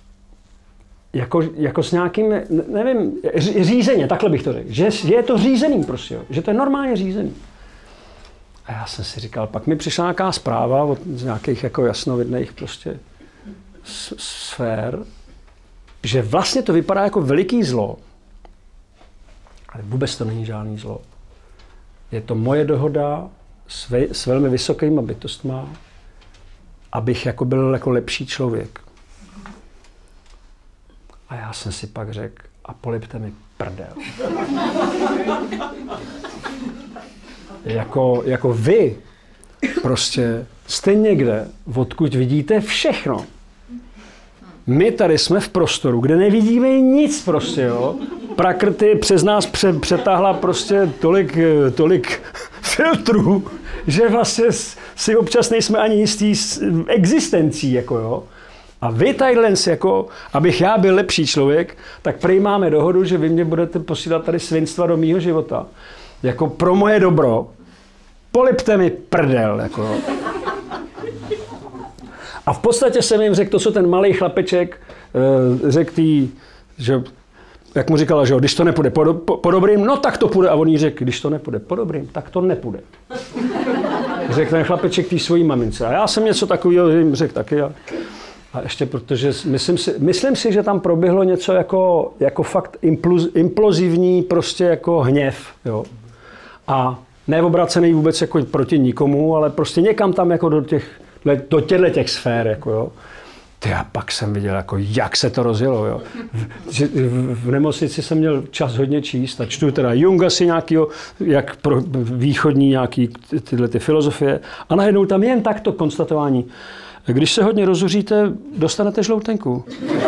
jako s nějakým, nevím, řízeně, takhle bych to řekl. Že je to řízený prostě, jo. Že to je normálně řízený. A já jsem si říkal, pak mi přišla nějaká zpráva z nějakých jako jasnovidných prostě sfér, že vlastně to vypadá jako veliký zlo, ale vůbec to není žádný zlo. Je to moje dohoda s velmi vysokýma bytostma, abych jako byl jako lepší člověk. A já jsem si pak řekl, a polipte mi prdel. jako vy prostě jste někde, odkud vidíte všechno. My tady jsme v prostoru, kde nevidíme nic prostě, jo. Prakrty přes nás přetáhla prostě tolik filtrů, že vlastně si občas nejsme ani jistí s existencí, jako jo. A vy tadyhle, jako, abych já byl lepší člověk, tak prej máme dohodu, že vy mě budete posílat tady svinstva do mýho života. Jako pro moje dobro, polipte mi prdel, jako. A v podstatě jsem jim řekl to, co ten malý chlapeček řekl že jak mu říkala, že jo, když to nepůjde po dobrým, no tak to půjde. A on jí řekl, když to nepůjde po dobrým, tak to nepůjde. Řekl ten chlapeček té svojí mamince. A já jsem něco takového jim řekl taky. A ještě protože myslím si, že tam proběhlo něco jako fakt implozivní prostě jako hněv. Jo. A neobracený vůbec jako proti nikomu, ale prostě někam tam jako do těchto sfér. Jako, jo. A pak jsem viděl, jako, jak se to rozjelo. Jo. V nemocnici jsem měl čas hodně číst a čtu teda Junga si nějakýho, jak pro východní nějaký tyhle ty filozofie. A najednou tam jen takto konstatování. Když se hodně rozuříte, dostanete žloutenku.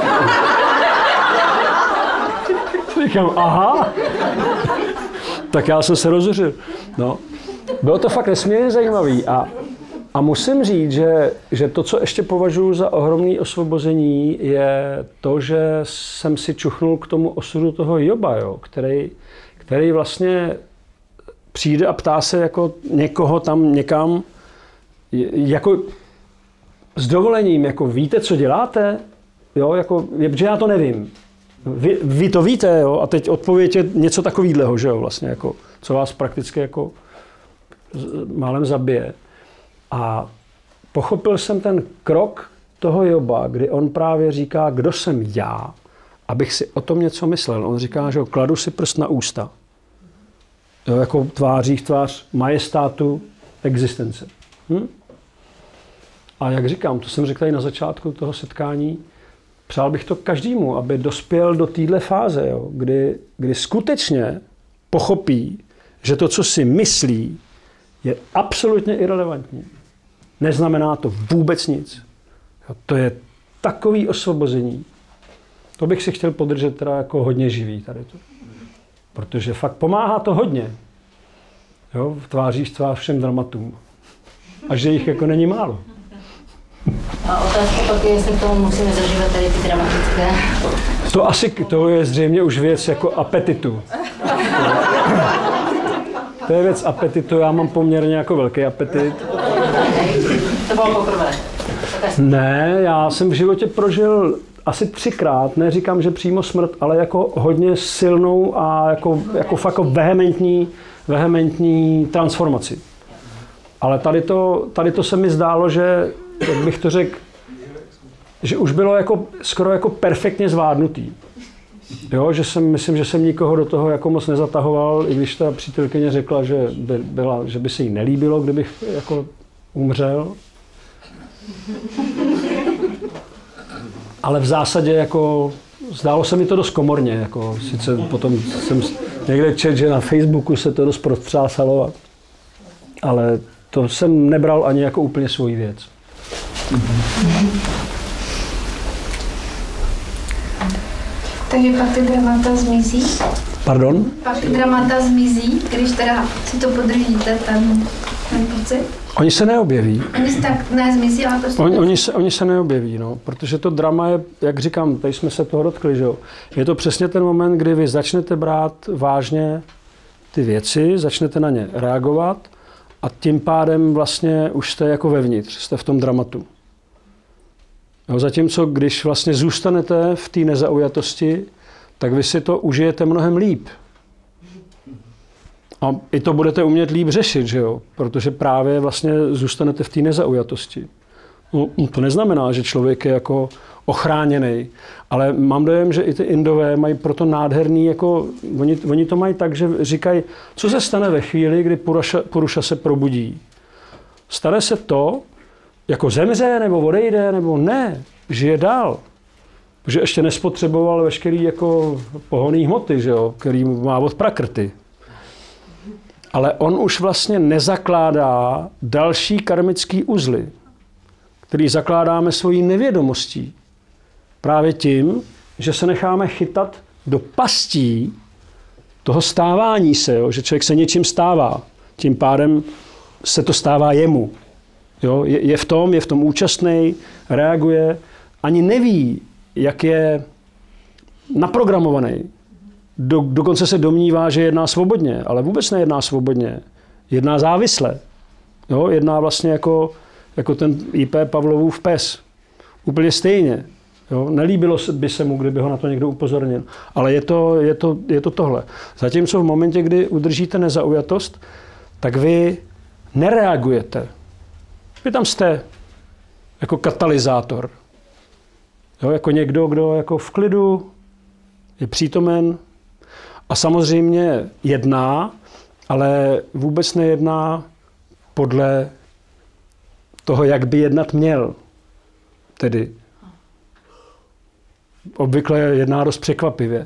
Říkám, aha. Tak já jsem se rozuřil. No. Bylo to fakt nesmírně zajímavý a musím říct, že to, co ještě považuji za ohromné osvobození, je to, že jsem si čuchnul k tomu osudu toho Joba, jo, který vlastně přijde a ptá se jako někoho tam někam, jako s dovolením, jako víte, co děláte? Jo, jako, protože já to nevím. Vy to víte, jo, a teď odpověď je něco takového, že jo, vlastně, jako, co vás prakticky jako málem zabije. A pochopil jsem ten krok toho Joba, kdy on právě říká, kdo jsem já, abych si o tom něco myslel. On říká, že kladu si prst na ústa. Jo, jako tváří v tvář majestátu existence. A jak říkám, to jsem řekl i na začátku toho setkání, přál bych to každému, aby dospěl do téhle fáze, jo, kdy skutečně pochopí, že to, co si myslí, je absolutně irelevantní. Neznamená to vůbec nic. Jo, to je takový osvobození. To bych si chtěl podržet teda jako hodně živý tady to. Protože fakt pomáhá to hodně. Jo, tváříš tvář všem dramatům. A že jich jako není málo. A otázka pak je, jestli k tomu musíme zažívat tady ty dramatické. To je zřejmě už věc jako apetitu. To je věc apetitu, já mám poměrně jako velký apetit. To bylo poprvé. Ne, já jsem v životě prožil asi 3krát, neříkám, že přímo smrt, ale jako hodně silnou a jako fakt vehementní transformaci. Ale tady to se mi zdálo, že, jak bych to řekl, že už bylo jako, skoro jako perfektně zvládnutý. Jo, myslím, že jsem nikoho do toho jako moc nezatahoval, i když ta přítelkyně řekla, že by se jí nelíbilo, kdybych jako umřel. Ale v zásadě jako zdálo se mi to dost komorně. Jako, sice potom jsem někde četl, že na Facebooku se to dost prostřásalo, ale to jsem nebral ani jako úplně svoji věc. Takže pak ty dramata zmizí? Pardon? Pak ty dramata zmizí, když teda si to podržíte, ten pocit? Oni se neobjeví. Oni se tak nezmizí, ale prostě... Oni se neobjeví, no, protože to drama je, jak říkám, tady jsme se toho dotkli, že jo. Je to přesně ten moment, kdy vy začnete brát vážně ty věci, začnete na ně reagovat a tím pádem vlastně už jste jako vevnitř, jste v tom dramatu. Jo, zatímco když vlastně zůstanete v té nezaujatosti, tak vy si to užijete mnohem líp. A i to budete umět líp řešit, že jo? Protože právě vlastně zůstanete v té nezaujatosti. No, to neznamená, že člověk je jako ochráněný, ale mám dojem, že i ty Indové mají proto nádherný, jako, oni to mají tak, že říkají, co se stane ve chvíli, kdy Puruša se probudí. Stane se to, jako zemře, nebo odejde, nebo ne, žije dál. Protože ještě nespotřeboval veškerý jako pohonný hmoty, že jo? Který má od prakrty. ale on už vlastně nezakládá další karmický uzly, který zakládáme svojí nevědomostí. Právě tím, že se necháme chytat do pastí toho stávání se, jo? Že člověk se něčím stává. Tím pádem se to stává jemu. Jo? Je v tom účastný, reaguje, ani neví, jak je naprogramovaný. Dokonce se domnívá, že jedná svobodně, ale vůbec nejedná svobodně. Jedná závisle. Jo? Jedná vlastně jako ten IP Pavlovův pes. Úplně stejně. Jo? Nelíbilo by se mu, kdyby ho na to někdo upozornil. Ale je to tohle. Zatímco v momentě, kdy udržíte nezaujatost, tak vy nereagujete. Vy tam jste jako katalyzátor. Jo? Jako někdo, kdo jako v klidu je přítomen a samozřejmě jedná, ale vůbec nejedná podle toho, jak by jednat měl. Tedy obvykle jedná dost překvapivě.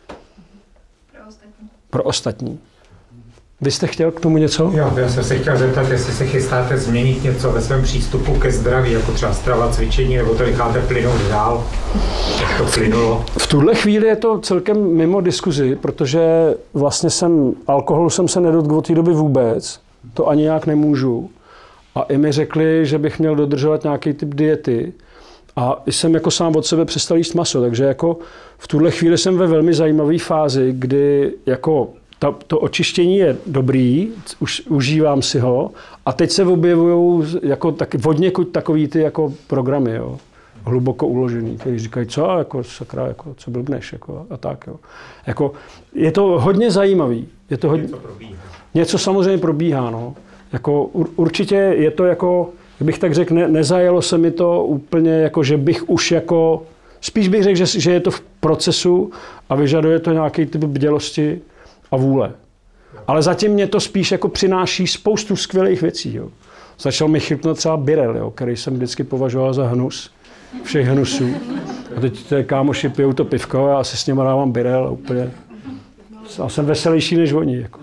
Pro ostatní. Vy jste chtěl k tomu něco? Jo, já jsem se chtěl zeptat, jestli se chystáte změnit něco ve svém přístupu ke zdraví, jako třeba strava, cvičení, nebo to necháte plynout dál, jak to plynulo. V tuhle chvíli je to celkem mimo diskuzi, protože vlastně alkoholu jsem se nedotkl od té doby vůbec, to ani nějak nemůžu. A i mi řekli, že bych měl dodržovat nějaký typ diety. A jsem jako sám od sebe přestal jíst maso, takže jako v tuhle chvíli jsem ve velmi zajímavé fázi, kdy jako to očištění je dobrý, užívám si ho a teď se objevují jako odněkud takový ty jako programy, jo, hluboko uložený, který říkají, co, jako sakra, jako, co blbneš, jako, a tak, jo. Jako, je to hodně zajímavý. Je to hodně, něco samozřejmě probíhá, no. Jako, určitě je to jako, bych tak řekl, nezajelo se mi to úplně, jako, že bych už jako, spíš bych řekl, že je to v procesu a vyžaduje to nějaký typ bdělosti a vůle. Ale zatím mě to spíš jako přináší spoustu skvělých věcí. Jo. Začal mi chytnout třeba birel, jo, který jsem vždycky považoval za hnus. Všech hnusů. A teď kámoši pijou to pivko a já si s nimi dávám birel a úplně. A jsem veselější než oni. Jako.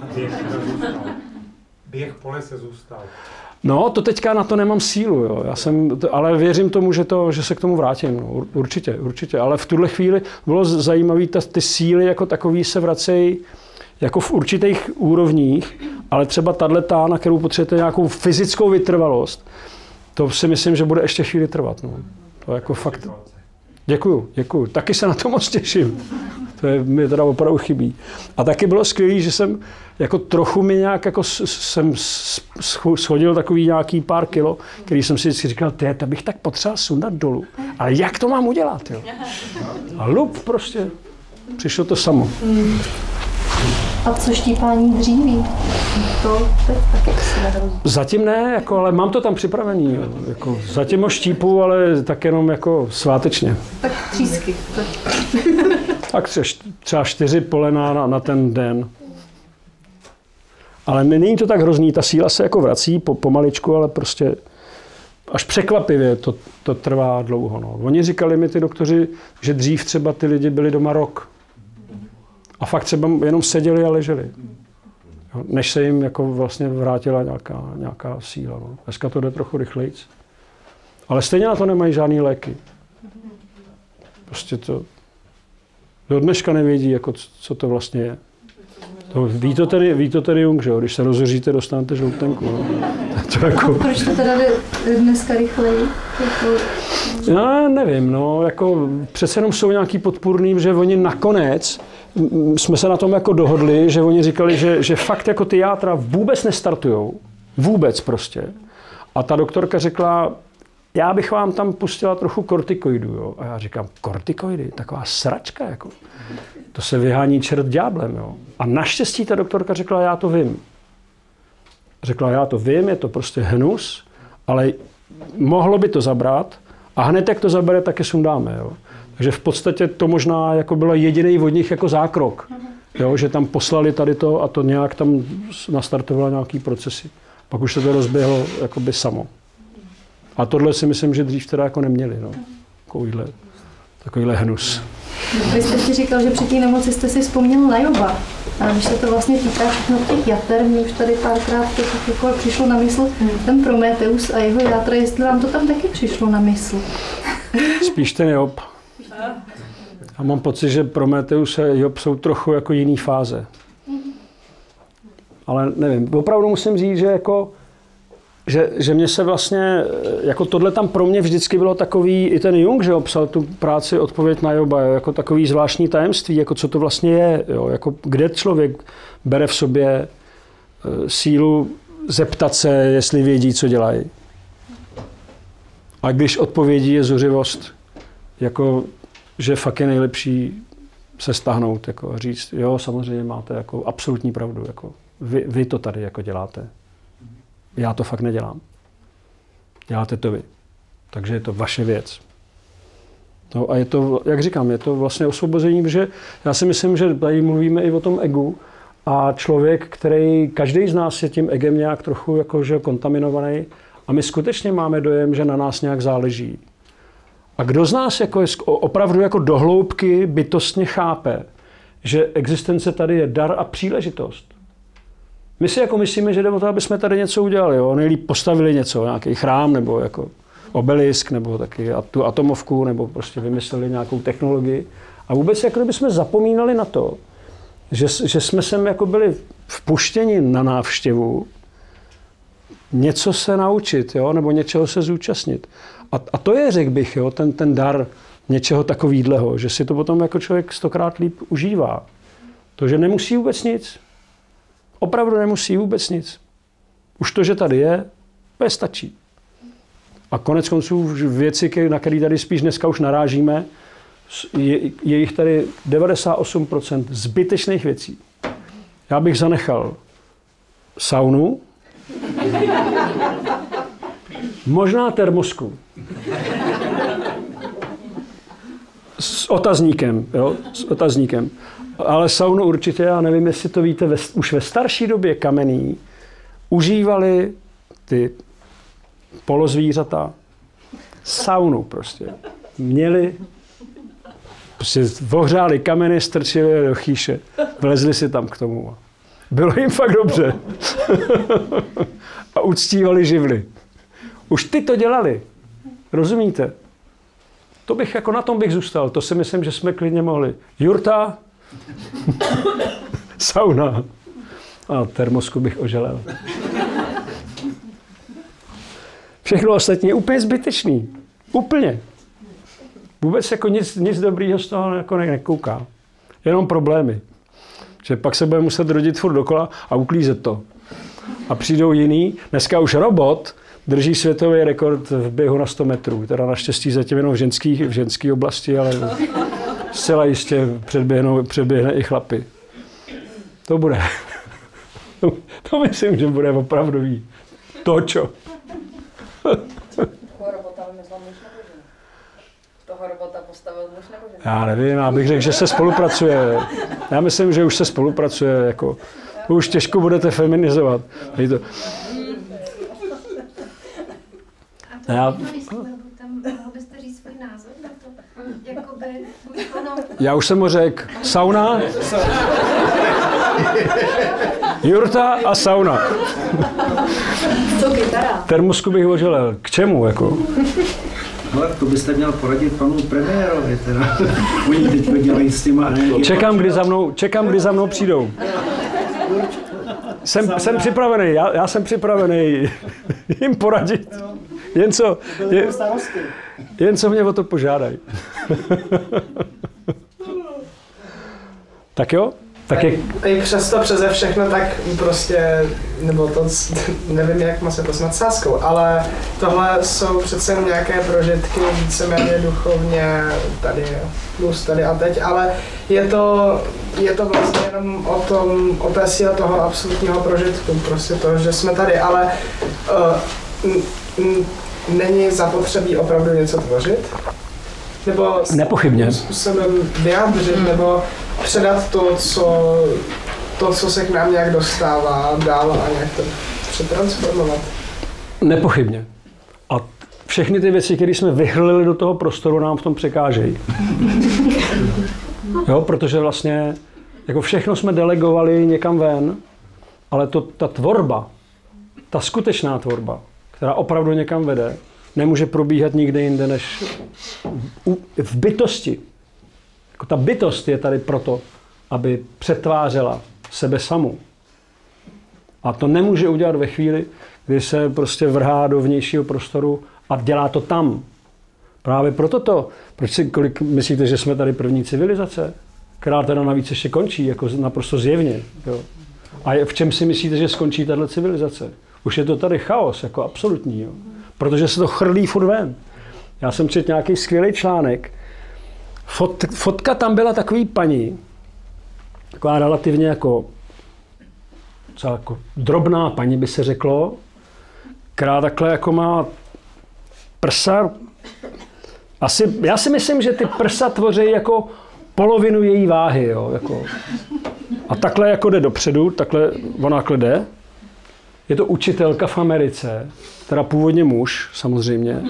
Běh po lese zůstal. No, to teďka na to nemám sílu, jo. Ale věřím tomu, že se k tomu vrátím. No. Určitě. Ale v tuhle chvíli bylo zajímavé, ty síly jako takový se vracejí jako v určitých úrovních, ale třeba tato, na kterou potřebujete nějakou fyzickou vytrvalost, to si myslím, že bude ještě chvíli trvat. No. To jako fakt. Děkuju. Taky se na to moc těším. To mi teda opravdu chybí. A taky bylo skvělé, že jsem jako trochu mi nějak jako jsem schodil takový nějaký pár kilo, který jsem si vždycky říkal, to bych tak potřeboval sundat dolů. Ale jak to mám udělat? Jo? A lup prostě. Přišlo to samo. A co štípání dříví? To teď taky si nehrozí. Zatím ne, jako, ale mám to tam připravený. Jo. Jako, zatím ho štípu, ale tak jenom jako svátečně. Tak třísky. Tak třeba 4 polena na ten den. Ale není to tak hrozný, ta síla se jako vrací pomaličku, ale prostě až překvapivě to trvá dlouho. No. Oni říkali mi ty doktoři, že dřív třeba ty lidi byli doma rok. A fakt třeba jenom seděli a leželi. Než se jim jako vlastně vrátila nějaká síla. No. Dneska to jde trochu rychlejc. Ale stejně na to nemají žádný léky. Prostě to do dneška nevědí, jako, co to vlastně je. Ví to tedy Jung, že jo? Když se rozoříte, dostanete žloutenku. No. To jako... Proč to teda jde dneska rychleji? Já nevím, no, jako přece jenom jsou nějaký podpůrný, že oni nakonec jsme se na tom jako dohodli, že oni říkali, že fakt jako ty játra vůbec nestartujou. Vůbec prostě. A ta doktorka řekla, já bych vám tam pustila trochu kortikoidů, jo. A já říkám, kortikoidy? Taková sračka, jako. To se vyhání čert ďáblem, jo. A naštěstí ta doktorka řekla, já to vím. Řekla, já to vím, je to prostě hnus, ale mohlo by to zabrat a hned, jak to zabere, tak je sundáme, jo. Takže v podstatě to možná jako bylo jediný od nich jako zákrok, jo, že tam poslali tady to a to nějak tam nastartovalo nějaký procesy. Pak už se to rozběhlo jakoby samo. A tohle si myslím, že dřív teda jako neměli, no. Takovýhle hnus. Vy jste si říkal, že při té nemoci jste si vzpomněl na Joba. A když se to vlastně týká všechno těch jater, mě už tady párkrát to tak jako přišlo na mysl ten Prometheus a jeho játra, jestli vám to tam taky přišlo na mysl. Spíš ten Job. A mám pocit, že Prometheus a Job jsou trochu jako jiný fáze. Ale nevím, opravdu musím říct, že mě se vlastně, jako tohle tam pro mě vždycky bylo takový, i ten Jung, že psal tu práci Odpověď na Joba, jako takový zvláštní tajemství, jako co to vlastně je, jo, jako kde člověk bere v sobě sílu zeptat se, jestli vědí, co dělají. A když odpovědí je zuřivost, jako, že fakt je nejlepší se stáhnout, jako a říct, jo, samozřejmě máte jako absolutní pravdu, jako vy to tady jako děláte. Já to fakt nedělám. Děláte to vy. Takže je to vaše věc. No a je to, jak říkám, je to vlastně osvobození, protože já si myslím, že tady mluvíme i o tom egu a člověk, který, každý z nás je tím egem nějak trochu jakože kontaminovaný a my skutečně máme dojem, že na nás nějak záleží. A kdo z nás jako je opravdu jako dohloubky bytostně chápe, že existence tady je dar a příležitost. My si jako myslíme, že jde o to, aby jsme tady něco udělali. Jo? Nejlíp postavili něco, nějaký chrám nebo jako obelisk, nebo taky tu atomovku, nebo prostě vymysleli nějakou technologii. A vůbec jako bychom zapomínali na to, že jsme sem jako byli vpuštěni na návštěvu něco se naučit, jo? Nebo něčeho se zúčastnit. A to je, řekl bych, jo? Ten dar něčeho takovýhleho, že si to potom jako člověk 100krát líp užívá. To, že nemusí vůbec nic. Opravdu nemusí vůbec nic. Už to, že tady je, to stačí. A konec konců věci, na které tady spíš dneska už narážíme, je jich tady 98% zbytečných věcí. Já bych zanechal saunu, možná termosku. S otazníkem, jo? S otazníkem. Ale saunu určitě, já nevím, jestli to víte, už ve starší době kamenný užívali ty polozvířata saunu prostě. Měli, prostě ohřáli kameny, strčili je do chýše, vlezli si tam k tomu. Bylo jim fakt dobře. A uctívali živly. Už ty to dělali. Rozumíte? To bych, jako na tom bych zůstal. To si myslím, že jsme klidně mohli. Jurta, sauna a termosku bych oželel. Všechno ostatní je úplně zbytečný. Úplně. Vůbec jako nic dobrýho z toho jako nekouká. Jenom problémy. Že pak se bude muset rodit furt dokola a uklízet to. A přijdou jiný. Dneska už robot drží světový rekord v běhu na 100 metrů. Teda naštěstí zatím jenom v ženské oblasti, ale zcela jistě předběhne i chlapy. To bude. To myslím, že bude opravdový točo. Toho robota postavil muž nebo žena? Já nevím, já bych řekl, že se spolupracuje. Já myslím, že už se spolupracuje. Jako, už těžko budete feminizovat. Mohl byste říct svůj názor na to? Jakoby, já už jsem mu řekl, sauna, jurta a sauna. Co kytara? Termosku bych oželel. K čemu? Jako? Ale to byste měl poradit panu premiérovi, teda. Oni teď dělají s těma energii. Čekám, kdy za mnou přijdou. Jsem připravený, já jsem připravený jim poradit. Jen co mě o to požádají. Tak jo? Tak je... I přesto přeze všechno, tak prostě, nebo to, nevím, jak má se to s nadsázkou, ale tohle jsou přece jen nějaké prožitky víceméně duchovně tady, plus tady a teď, ale je to vlastně jenom o té síle toho absolutního prožitku, prostě to, že jsme tady, ale není zapotřebí opravdu něco tvořit? Nebo nepochybně způsobem vyjádřit, nebo předat to, co se k nám nějak dostává dál a nějak to přetransformovat. Nepochybně. A všechny ty věci, které jsme vyhrlili do toho prostoru, nám v tom překážejí. Jo, protože vlastně jako všechno jsme delegovali někam ven, ale ta tvorba, ta skutečná tvorba, která opravdu někam vede, nemůže probíhat nikde jinde než v bytosti. Jako ta bytost je tady proto, aby přetvářela sebe samu. A to nemůže udělat ve chvíli, kdy se prostě vrhá do vnějšího prostoru a dělá to tam. Právě proto kolik myslíte, že jsme tady první civilizace, která teda navíc ještě končí, jako naprosto zjevně. Jo. A v čem si myslíte, že skončí tahle civilizace? Už je to tady chaos, jako absolutní. Jo. Protože se to chrlí furt ven. Já jsem četl nějaký skvělý článek. Fotka tam byla takový paní, taková relativně jako drobná paní, by se řeklo, která takhle jako má prsa. Já si myslím, že ty prsa tvoří jako polovinu její váhy. Jo, jako. A takhle jako jde dopředu, takhle ona jde. Je to učitelka v Americe, teda původně muž, samozřejmě.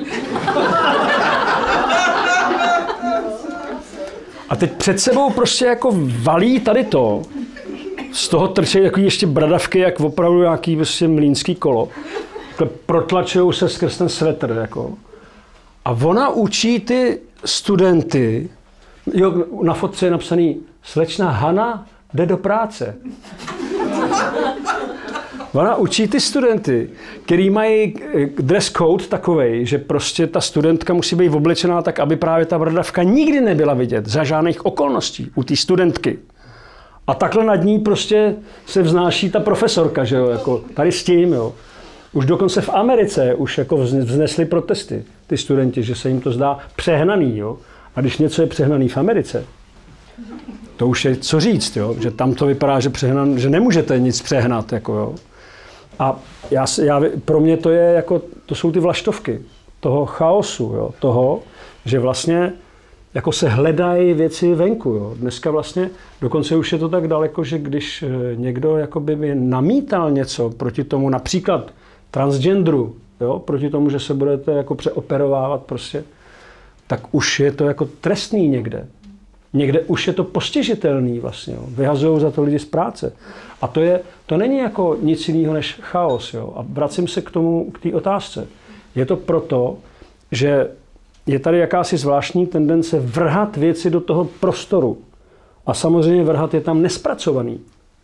A teď před sebou prostě jako valí tady to. Z toho trčí takový ještě bradavky, jak opravdu nějaký prostě mlýnský kolo. Protlačují se skrz ten svetr. Jako. A ona učí ty studenty, jo, na fotce je napsaný, slečna Hana jde do práce. Ona učí ty studenty, který mají dress code takovej, že prostě ta studentka musí být oblečená tak, aby právě ta bradavka nikdy nebyla vidět za žádných okolností u té studentky. A takhle nad ní prostě se vznáší ta profesorka, že jo, jako tady s tím, jo. Už dokonce v Americe už jako vznesli protesty ty studenti, že se jim to zdá přehnaný, jo. A když něco je přehnaný v Americe, to už je co říct, jo, že tam to vypadá, že nemůžete nic přehnat, jako jo. A pro mě to je jako, to jsou ty vlaštovky toho chaosu, jo, toho, že vlastně jako se hledají věci venku, jo. Dneska vlastně, dokonce už je to tak daleko, že když někdo jakoby by namítal něco proti tomu, například transgenderu, jo, proti tomu, že se budete jako přeoperovávat prostě, tak už je to jako trestný někde. Někde už je to postižitelný vlastně, jo. Vyhazují za to lidi z práce. A to není jako nic jiného než chaos, jo. A vracím se k té otázce. Je to proto, že je tady jakási zvláštní tendence vrhat věci do toho prostoru. A samozřejmě vrhat je tam nespracovaný.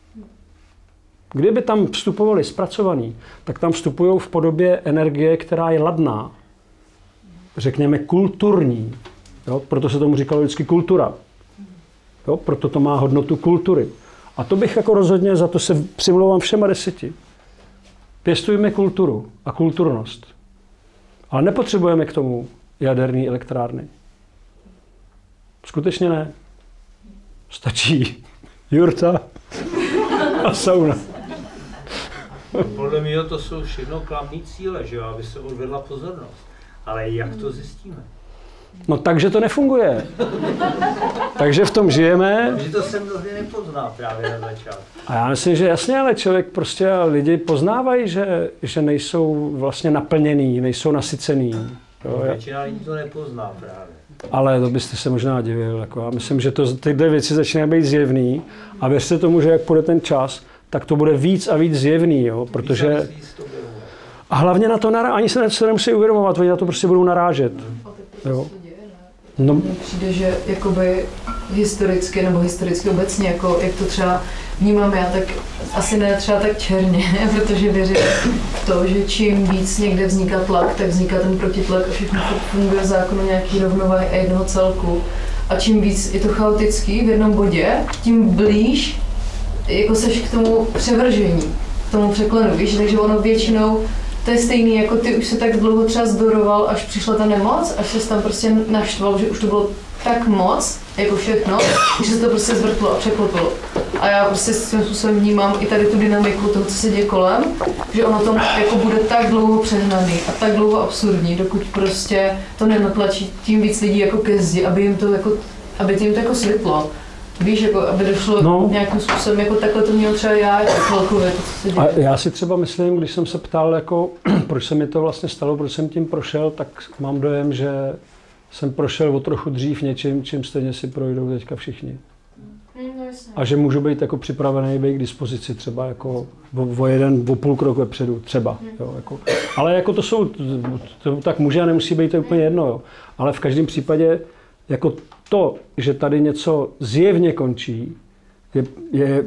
Kdyby tam vstupovali zpracovaný, tak tam vstupují v podobě energie, která je ladná. Řekněme kulturní. Jo? Proto se tomu říkalo vždycky kultura. Jo? Proto to má hodnotu kultury. A to bych jako rozhodně, za to se přimlouvám všema 10. Pěstujme kulturu a kulturnost. Ale nepotřebujeme k tomu jaderné elektrárny. Skutečně ne. Stačí jurta a sauna. Podle mě to jsou všechno klamný cíle, že jo, aby se odvedla pozornost. Ale jak to zjistíme? No takže to nefunguje. Takže v tom žijeme. Takže to se mnohdy nepozná právě na začátku. A já myslím, že jasně, ale člověk prostě, lidi poznávají, že nejsou vlastně naplněný, nejsou nasycený. Jo, většina lidí to nepozná právě. Ale to byste se možná divil. Jako já myslím, že tyhle věci začínají být zjevný a věřte tomu, že jak půjde ten čas, tak to bude víc a víc zjevný, jo, protože... A hlavně na to ani se nemusí uvědomovat, oni na to prostě budou narážet. Jo. No. Mně přijde, že jakoby historicky nebo historicky obecně, jako jak to třeba vnímám já, tak asi ne třeba tak černě, protože věřím v to, že čím víc někde vzniká tlak, tak vzniká ten protitlak a všechno funguje v zákonu nějaký rovnováhy a jednoho celku. A čím víc je to chaotický v jednom bodě, tím blíž jako seš k tomu převržení, k tomu překlenu, víš, takže ono většinou to je stejný, jako ty už se tak dlouho třeba zdoroval, až přišla ta nemoc, až se tam prostě naštval, že už to bylo tak moc, jako všechno, že se to prostě zvrtlo a překlopilo. A já prostě svým způsobem vnímám i tady tu dynamiku toho, co se děje kolem, že ono to jako bude tak dlouho přehnaný a tak dlouho absurdní, dokud prostě to nenatlačí tím víc lidí jako ke zdi, aby jim to jako svitlo. Víš, jako aby došlo nějakým způsobem, jako takhle to měl třeba já, jako celkově, to, co se děje. A já si třeba myslím, když jsem se ptal, jako, proč se mi to vlastně stalo, proč jsem tím prošel, tak mám dojem, že jsem prošel o trochu dřív něčím, čím stejně si projdou teďka všichni. A že můžu být jako připravený, být k dispozici třeba jako o půl krok vepředu, třeba. Jo, jako. Ale jako to tak může a nemusí být to úplně jedno. Jo. Ale v každém případě jako to, že tady něco zjevně končí, je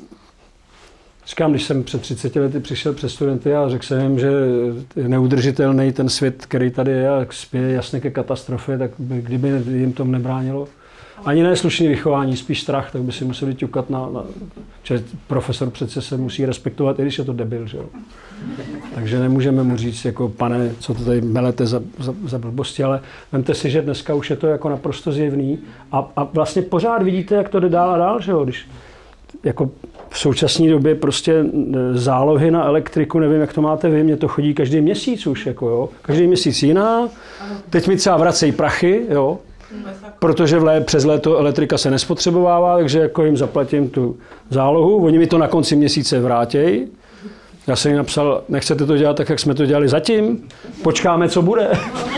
říkám, když jsem před 30 lety přišel před studenty a řekl jsem jim, že je neudržitelný ten svět, který tady je a spěje jasně ke katastrofě, tak kdyby jim to nebránilo. Ani ne slušný vychování, spíš strach, tak by si museli ťukat že profesor přece se musí respektovat, i když je to debil, že jo. Takže nemůžeme mu říct, jako pane, co to tady melete za blbosti, ale vemte si, že dneska už je to jako naprosto zjevný a vlastně pořád vidíte, jak to jde dál a dál, že jo, když jako v současné době prostě zálohy na elektriku, nevím, jak to máte vy, mně to chodí každý měsíc už, jako jo, každý měsíc jiná, teď mi třeba vracejí prachy, jo, protože přes léto elektrika se nespotřebovává, takže jako jim zaplatím tu zálohu, oni mi to na konci měsíce vrátějí. Já jsem jim napsal, nechcete to dělat tak, jak jsme to dělali zatím, počkáme, co bude.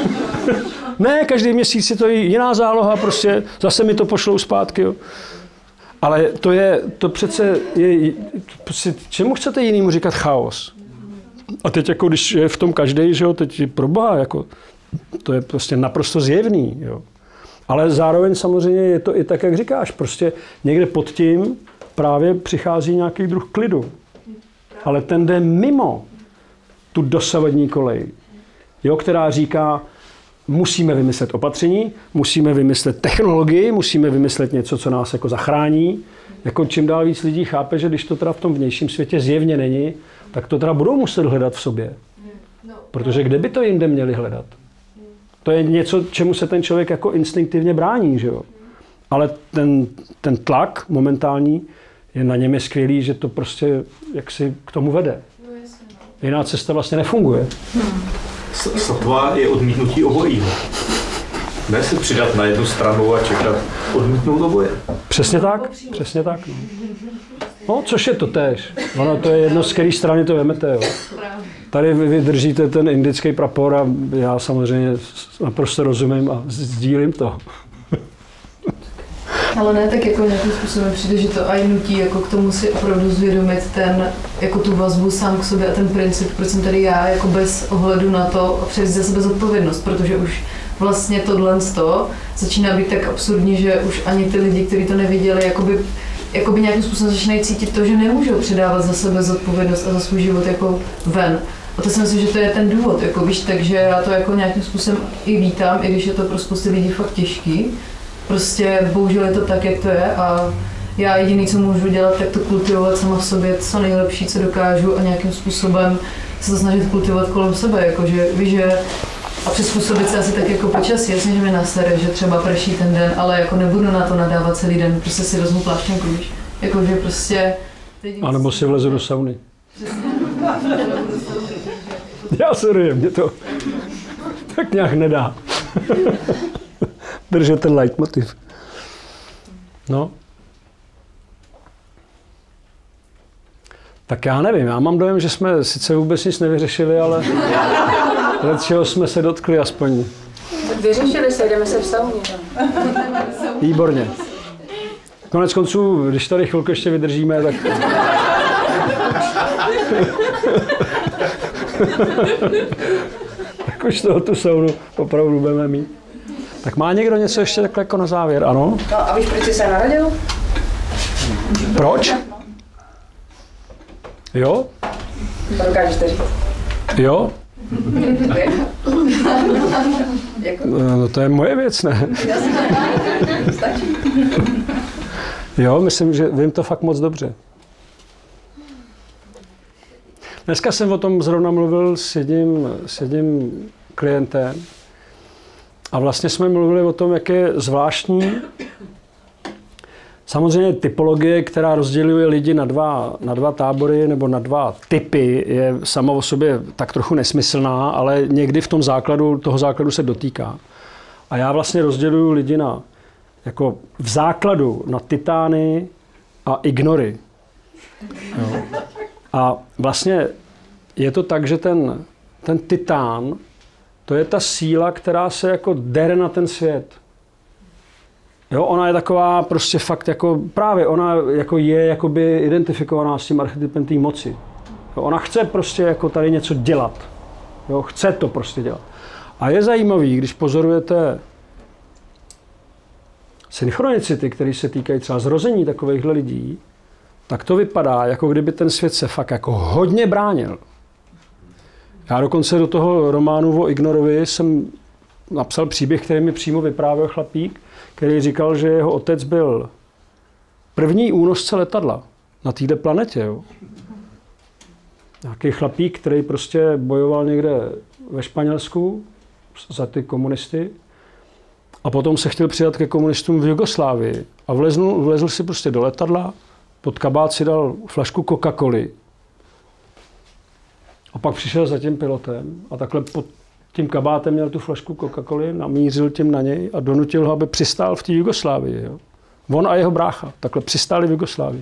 Ne, každý měsíc je to jiná záloha, prostě zase mi to pošlou zpátky. Jo. Ale to přece je, čemu chcete jinýmu říkat chaos? A teď jako, když je v tom každej, že jo, teď pro boha, jako, to je prostě naprosto zjevný, jo. Ale zároveň samozřejmě je to i tak, jak říkáš, prostě někde pod tím právě přichází nějaký druh klidu. Ale ten jde mimo tu dosavadní kolej, jo, která říká, musíme vymyslet opatření, musíme vymyslet technologii, musíme vymyslet něco, co nás jako zachrání. Jako čím dál víc lidí chápe, že když to teda v tom vnějším světě zjevně není, tak to teda budou muset hledat v sobě. Protože kde by to jinde měli hledat? To je něco, čemu se ten člověk jako instinktivně brání, že jo? Ale ten tlak momentální je na něm skvělý, že to prostě jaksi k tomu vede. Jiná cesta vlastně nefunguje. Sotva je odmítnutí obojího. Ne se přidat na jednu stranu a čekat odmítnout oboje. Přesně tak, přesně tak. No, což je to též. Ono to je jedno, z které strany to vemete, jo. Tady vy držíte ten indický prapor a já samozřejmě naprosto rozumím a sdílím to. Ale ne, tak jako nějakým způsobem přijde, že to aj nutí jako k tomu si opravdu zvědomit jako tu vazbu sám k sobě a ten princip, proč jsem tady já, jako bez ohledu na to převzít za sebe zodpovědnost, protože už vlastně tohle začíná být tak absurdní, že už ani ty lidi, kteří to neviděli, jakoby nějakým způsobem začínají cítit to, že nemůžou předávat za sebe zodpovědnost a za svůj život jako ven. A to si myslím, že to je ten důvod, jako víš, takže já to jako nějakým způsobem i vítám, i když je to pro spousty lidí fakt těžký. Prostě bohužel je to tak, jak to je a já jediný, co můžu dělat, tak to kultivovat sama v sobě, co nejlepší, co dokážu a nějakým způsobem se to snažit kultivovat kolem sebe, jakože víš, že a přizpůsobit se asi tak jako počasí, jasně, že mi nasere, že třeba prší ten den, ale jako nebudu na to nadávat celý den, prostě si vezmu pláštěnku, víš, jakože prostě... A nebo si vlezu do sauny. Já se rojím, mě to tak nějak nedá. Držet ten leitmotiv. No. Tak já nevím, já mám dojem, že jsme sice vůbec nic nevyřešili, ale od čeho jsme se dotkli aspoň. Tak vyřešili se, jdeme se v sauně. Výborně. Konec konců, když tady chvilku ještě vydržíme, tak... tak už toho tu saunu opravdu budeme mít. Tak má někdo něco ještě takhle jako na závěr, ano? No a víš, proč jsi se narodil? Proč? Jo? To dokážeš to říct. Jo? No to je moje věc, ne? Stačí. Jo, myslím, že vím to fakt moc dobře. Dneska jsem o tom zrovna mluvil s jedním klientem a vlastně jsme mluvili o tom, jak je zvláštní samozřejmě typologie, která rozděluje lidi na dva tábory nebo na dva typy, je sama o sobě tak trochu nesmyslná, ale někdy v tom toho základu se dotýká. A já vlastně rozděluju lidi na jako v základu na titány a ignory. Jo. A vlastně je to tak, že ten titán, to je ta síla, která se jako dere na ten svět. Jo, ona je taková prostě fakt jako, právě ona jako je jakoby identifikovaná s tím archetypem té moci. Jo, ona chce prostě jako tady něco dělat. Jo, chce to prostě dělat. A je zajímavý, když pozorujete synchronicity, které se týkají třeba zrození takovýchhle lidí, tak to vypadá, jako kdyby ten svět se fakt jako hodně bránil. Já dokonce do toho románu o Ignorovi jsem napsal příběh, který mi přímo vyprávěl chlapík, který říkal, že jeho otec byl první únosce letadla na této planetě. Jo. Nějaký chlapík, který prostě bojoval někde ve Španělsku za ty komunisty a potom se chtěl přidat ke komunistům v Jugoslávii a vlezl si prostě do letadla, pod kabát si dal flašku Coca-Coly a pak přišel za tím pilotem a takhle pod tím kabátem měl tu flašku Coca-Coly, namířil tím na něj a donutil ho, aby přistál v té Jugoslávii. Jo. On a jeho brácha takhle přistáli v Jugoslávii.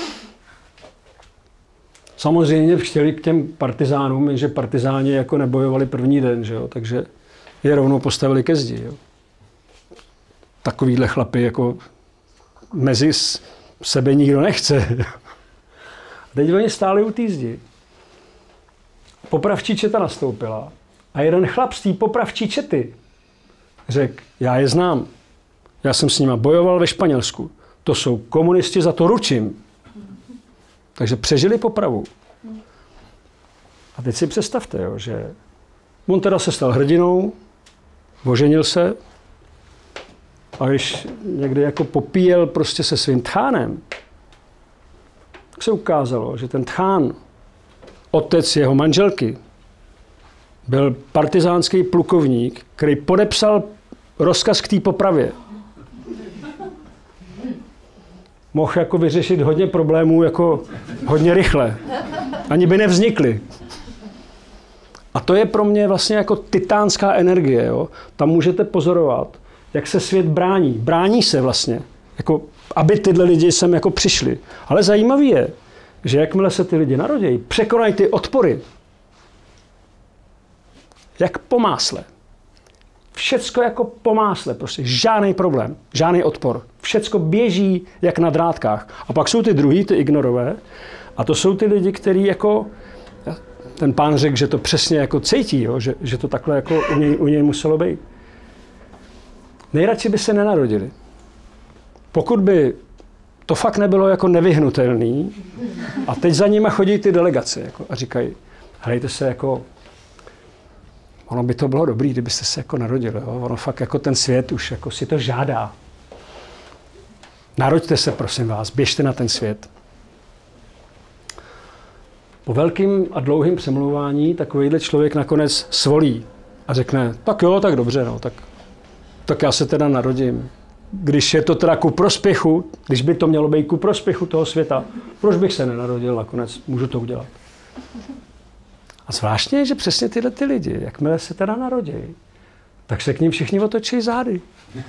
Samozřejmě chtěli k těm partizánům, jenže partizáni jako nebojovali první den, že jo, takže je rovnou postavili ke zdi. Jo. Takovýhle chlapy jako mezi sebe nikdo nechce. A teď oni stáli u té zdi. Popravčí četa nastoupila a jeden chlap z té popravčí čety řekl, já je znám. Já jsem s nima bojoval ve Španělsku. To jsou komunisti, za to ručím. Takže přežili popravu. A teď si představte, jo, že on teda se stal hrdinou, oženil se a když někdy jako popíjel prostě se svým tchánem, tak se ukázalo, že ten tchán, otec jeho manželky, byl partizánský plukovník, který podepsal rozkaz k té popravě. Mohl jako vyřešit hodně problémů jako hodně rychle. Ani by nevznikly. A to je pro mě vlastně jako titánská energie. Jo? Tam můžete pozorovat, jak se svět brání. Brání se vlastně, jako, aby tyhle lidi sem jako přišli. Ale zajímavý je, že jakmile se ty lidi narodí, překonají ty odpory. Jak po másle. Všecko jako po másle, prostě žádný problém, žádný odpor. Všecko běží jak na drátkách. A pak jsou ty druhý, ty ignorové, a to jsou ty lidi, kteří jako, ten pán řekl, že to přesně jako cítí, jo? Že to takhle jako u něj muselo být. Nejradši by se nenarodili. Pokud by to fakt nebylo jako nevyhnutelný, a teď za nima chodí ty delegace jako, a říkají, hlejte se jako, ono by to bylo dobrý, kdybyste se jako narodili. Jo? Ono fakt jako ten svět už jako si to žádá. Narodte se, prosím vás, běžte na ten svět. Po velkým a dlouhým přemlouvání takovýhle člověk nakonec svolí a řekne, tak jo, tak dobře, no, tak já se teda narodím. Když je to teda ku prospěchu, když by to mělo být ku prospěchu toho světa, proč bych se nenarodil nakonec, můžu to udělat. A zvláštně je, že přesně tyhle ty lidi, jakmile se teda narodí, tak se k ním všichni otočí zády.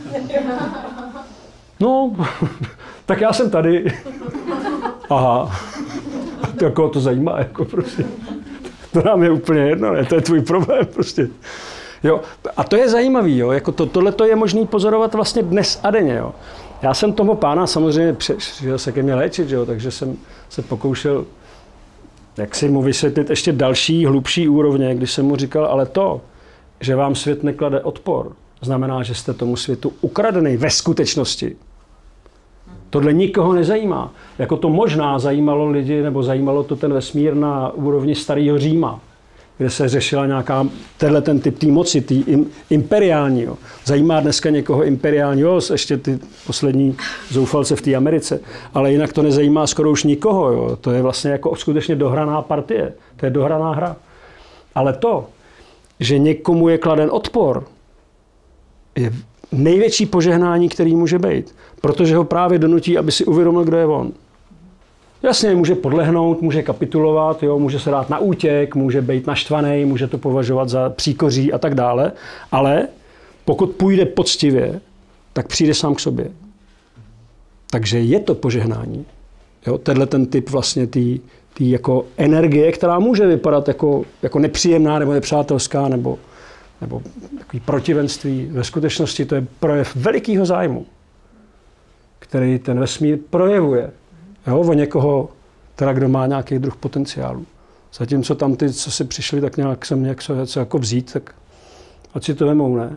No, tak já jsem tady. Aha. Koho to zajímá, jako prostě. To nám je úplně jedno, ne? To je tvůj problém prostě. Jo. A to je zajímavý, jo? Jako tohleto je možný pozorovat vlastně dnes a denně. Jo? Já jsem toho pána samozřejmě přišel se ke mně léčit, jo? Takže jsem se pokoušel jak si mu vysvětlit ještě další, hlubší úrovně, když jsem mu říkal, ale to, že vám svět neklade odpor, znamená, že jste tomu světu ukradený ve skutečnosti. Tohle nikoho nezajímá. Jako to možná zajímalo lidi, nebo zajímalo to ten vesmír na úrovni starého Říma, kde se řešila nějaká, ten typ té moci, té imperiální. Jo. Zajímá dneska někoho imperiálního, ještě ty poslední zoufalce v té Americe, ale jinak to nezajímá skoro už nikoho. Jo. To je vlastně jako skutečně dohraná partie, to je dohraná hra. Ale to, že někomu je kladen odpor, je největší požehnání, který může být, protože ho právě donutí, aby si uvědomil, kdo je on. Jasně, může podlehnout, může kapitulovat, jo, může se dát na útěk, může být naštvaný, může to považovat za příkoří a tak dále, ale pokud půjde poctivě tak přijde sám k sobě. Takže je to požehnání. Jo, tenhle ten typ vlastně tý jako energie, která může vypadat jako nepříjemná nebo nepřátelská nebo takový protivenství. Ve skutečnosti to je projev velikého zájmu, který ten vesmír projevuje. Jo, o někoho, teda kdo má nějaký druh potenciálu. Zatímco tam ty, co si přišli, tak nějak sem něco jako vzít, tak ať si to vemou, ne?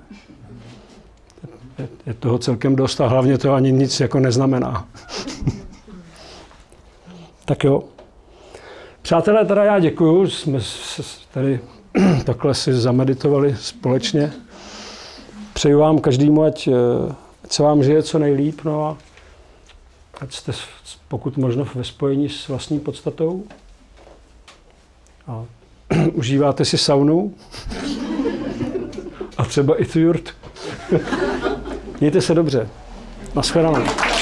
Je toho celkem dost a hlavně to ani nic jako neznamená. Tak jo. Přátelé, teda já děkuju, jsme tady takhle si zameditovali společně. Přeju vám každému, ať se vám žije co nejlíp, no a ať jste pokud možno ve spojení s vlastní podstatou. A užíváte si saunu a třeba i tu jurtu. Mějte se dobře. Naschledanou.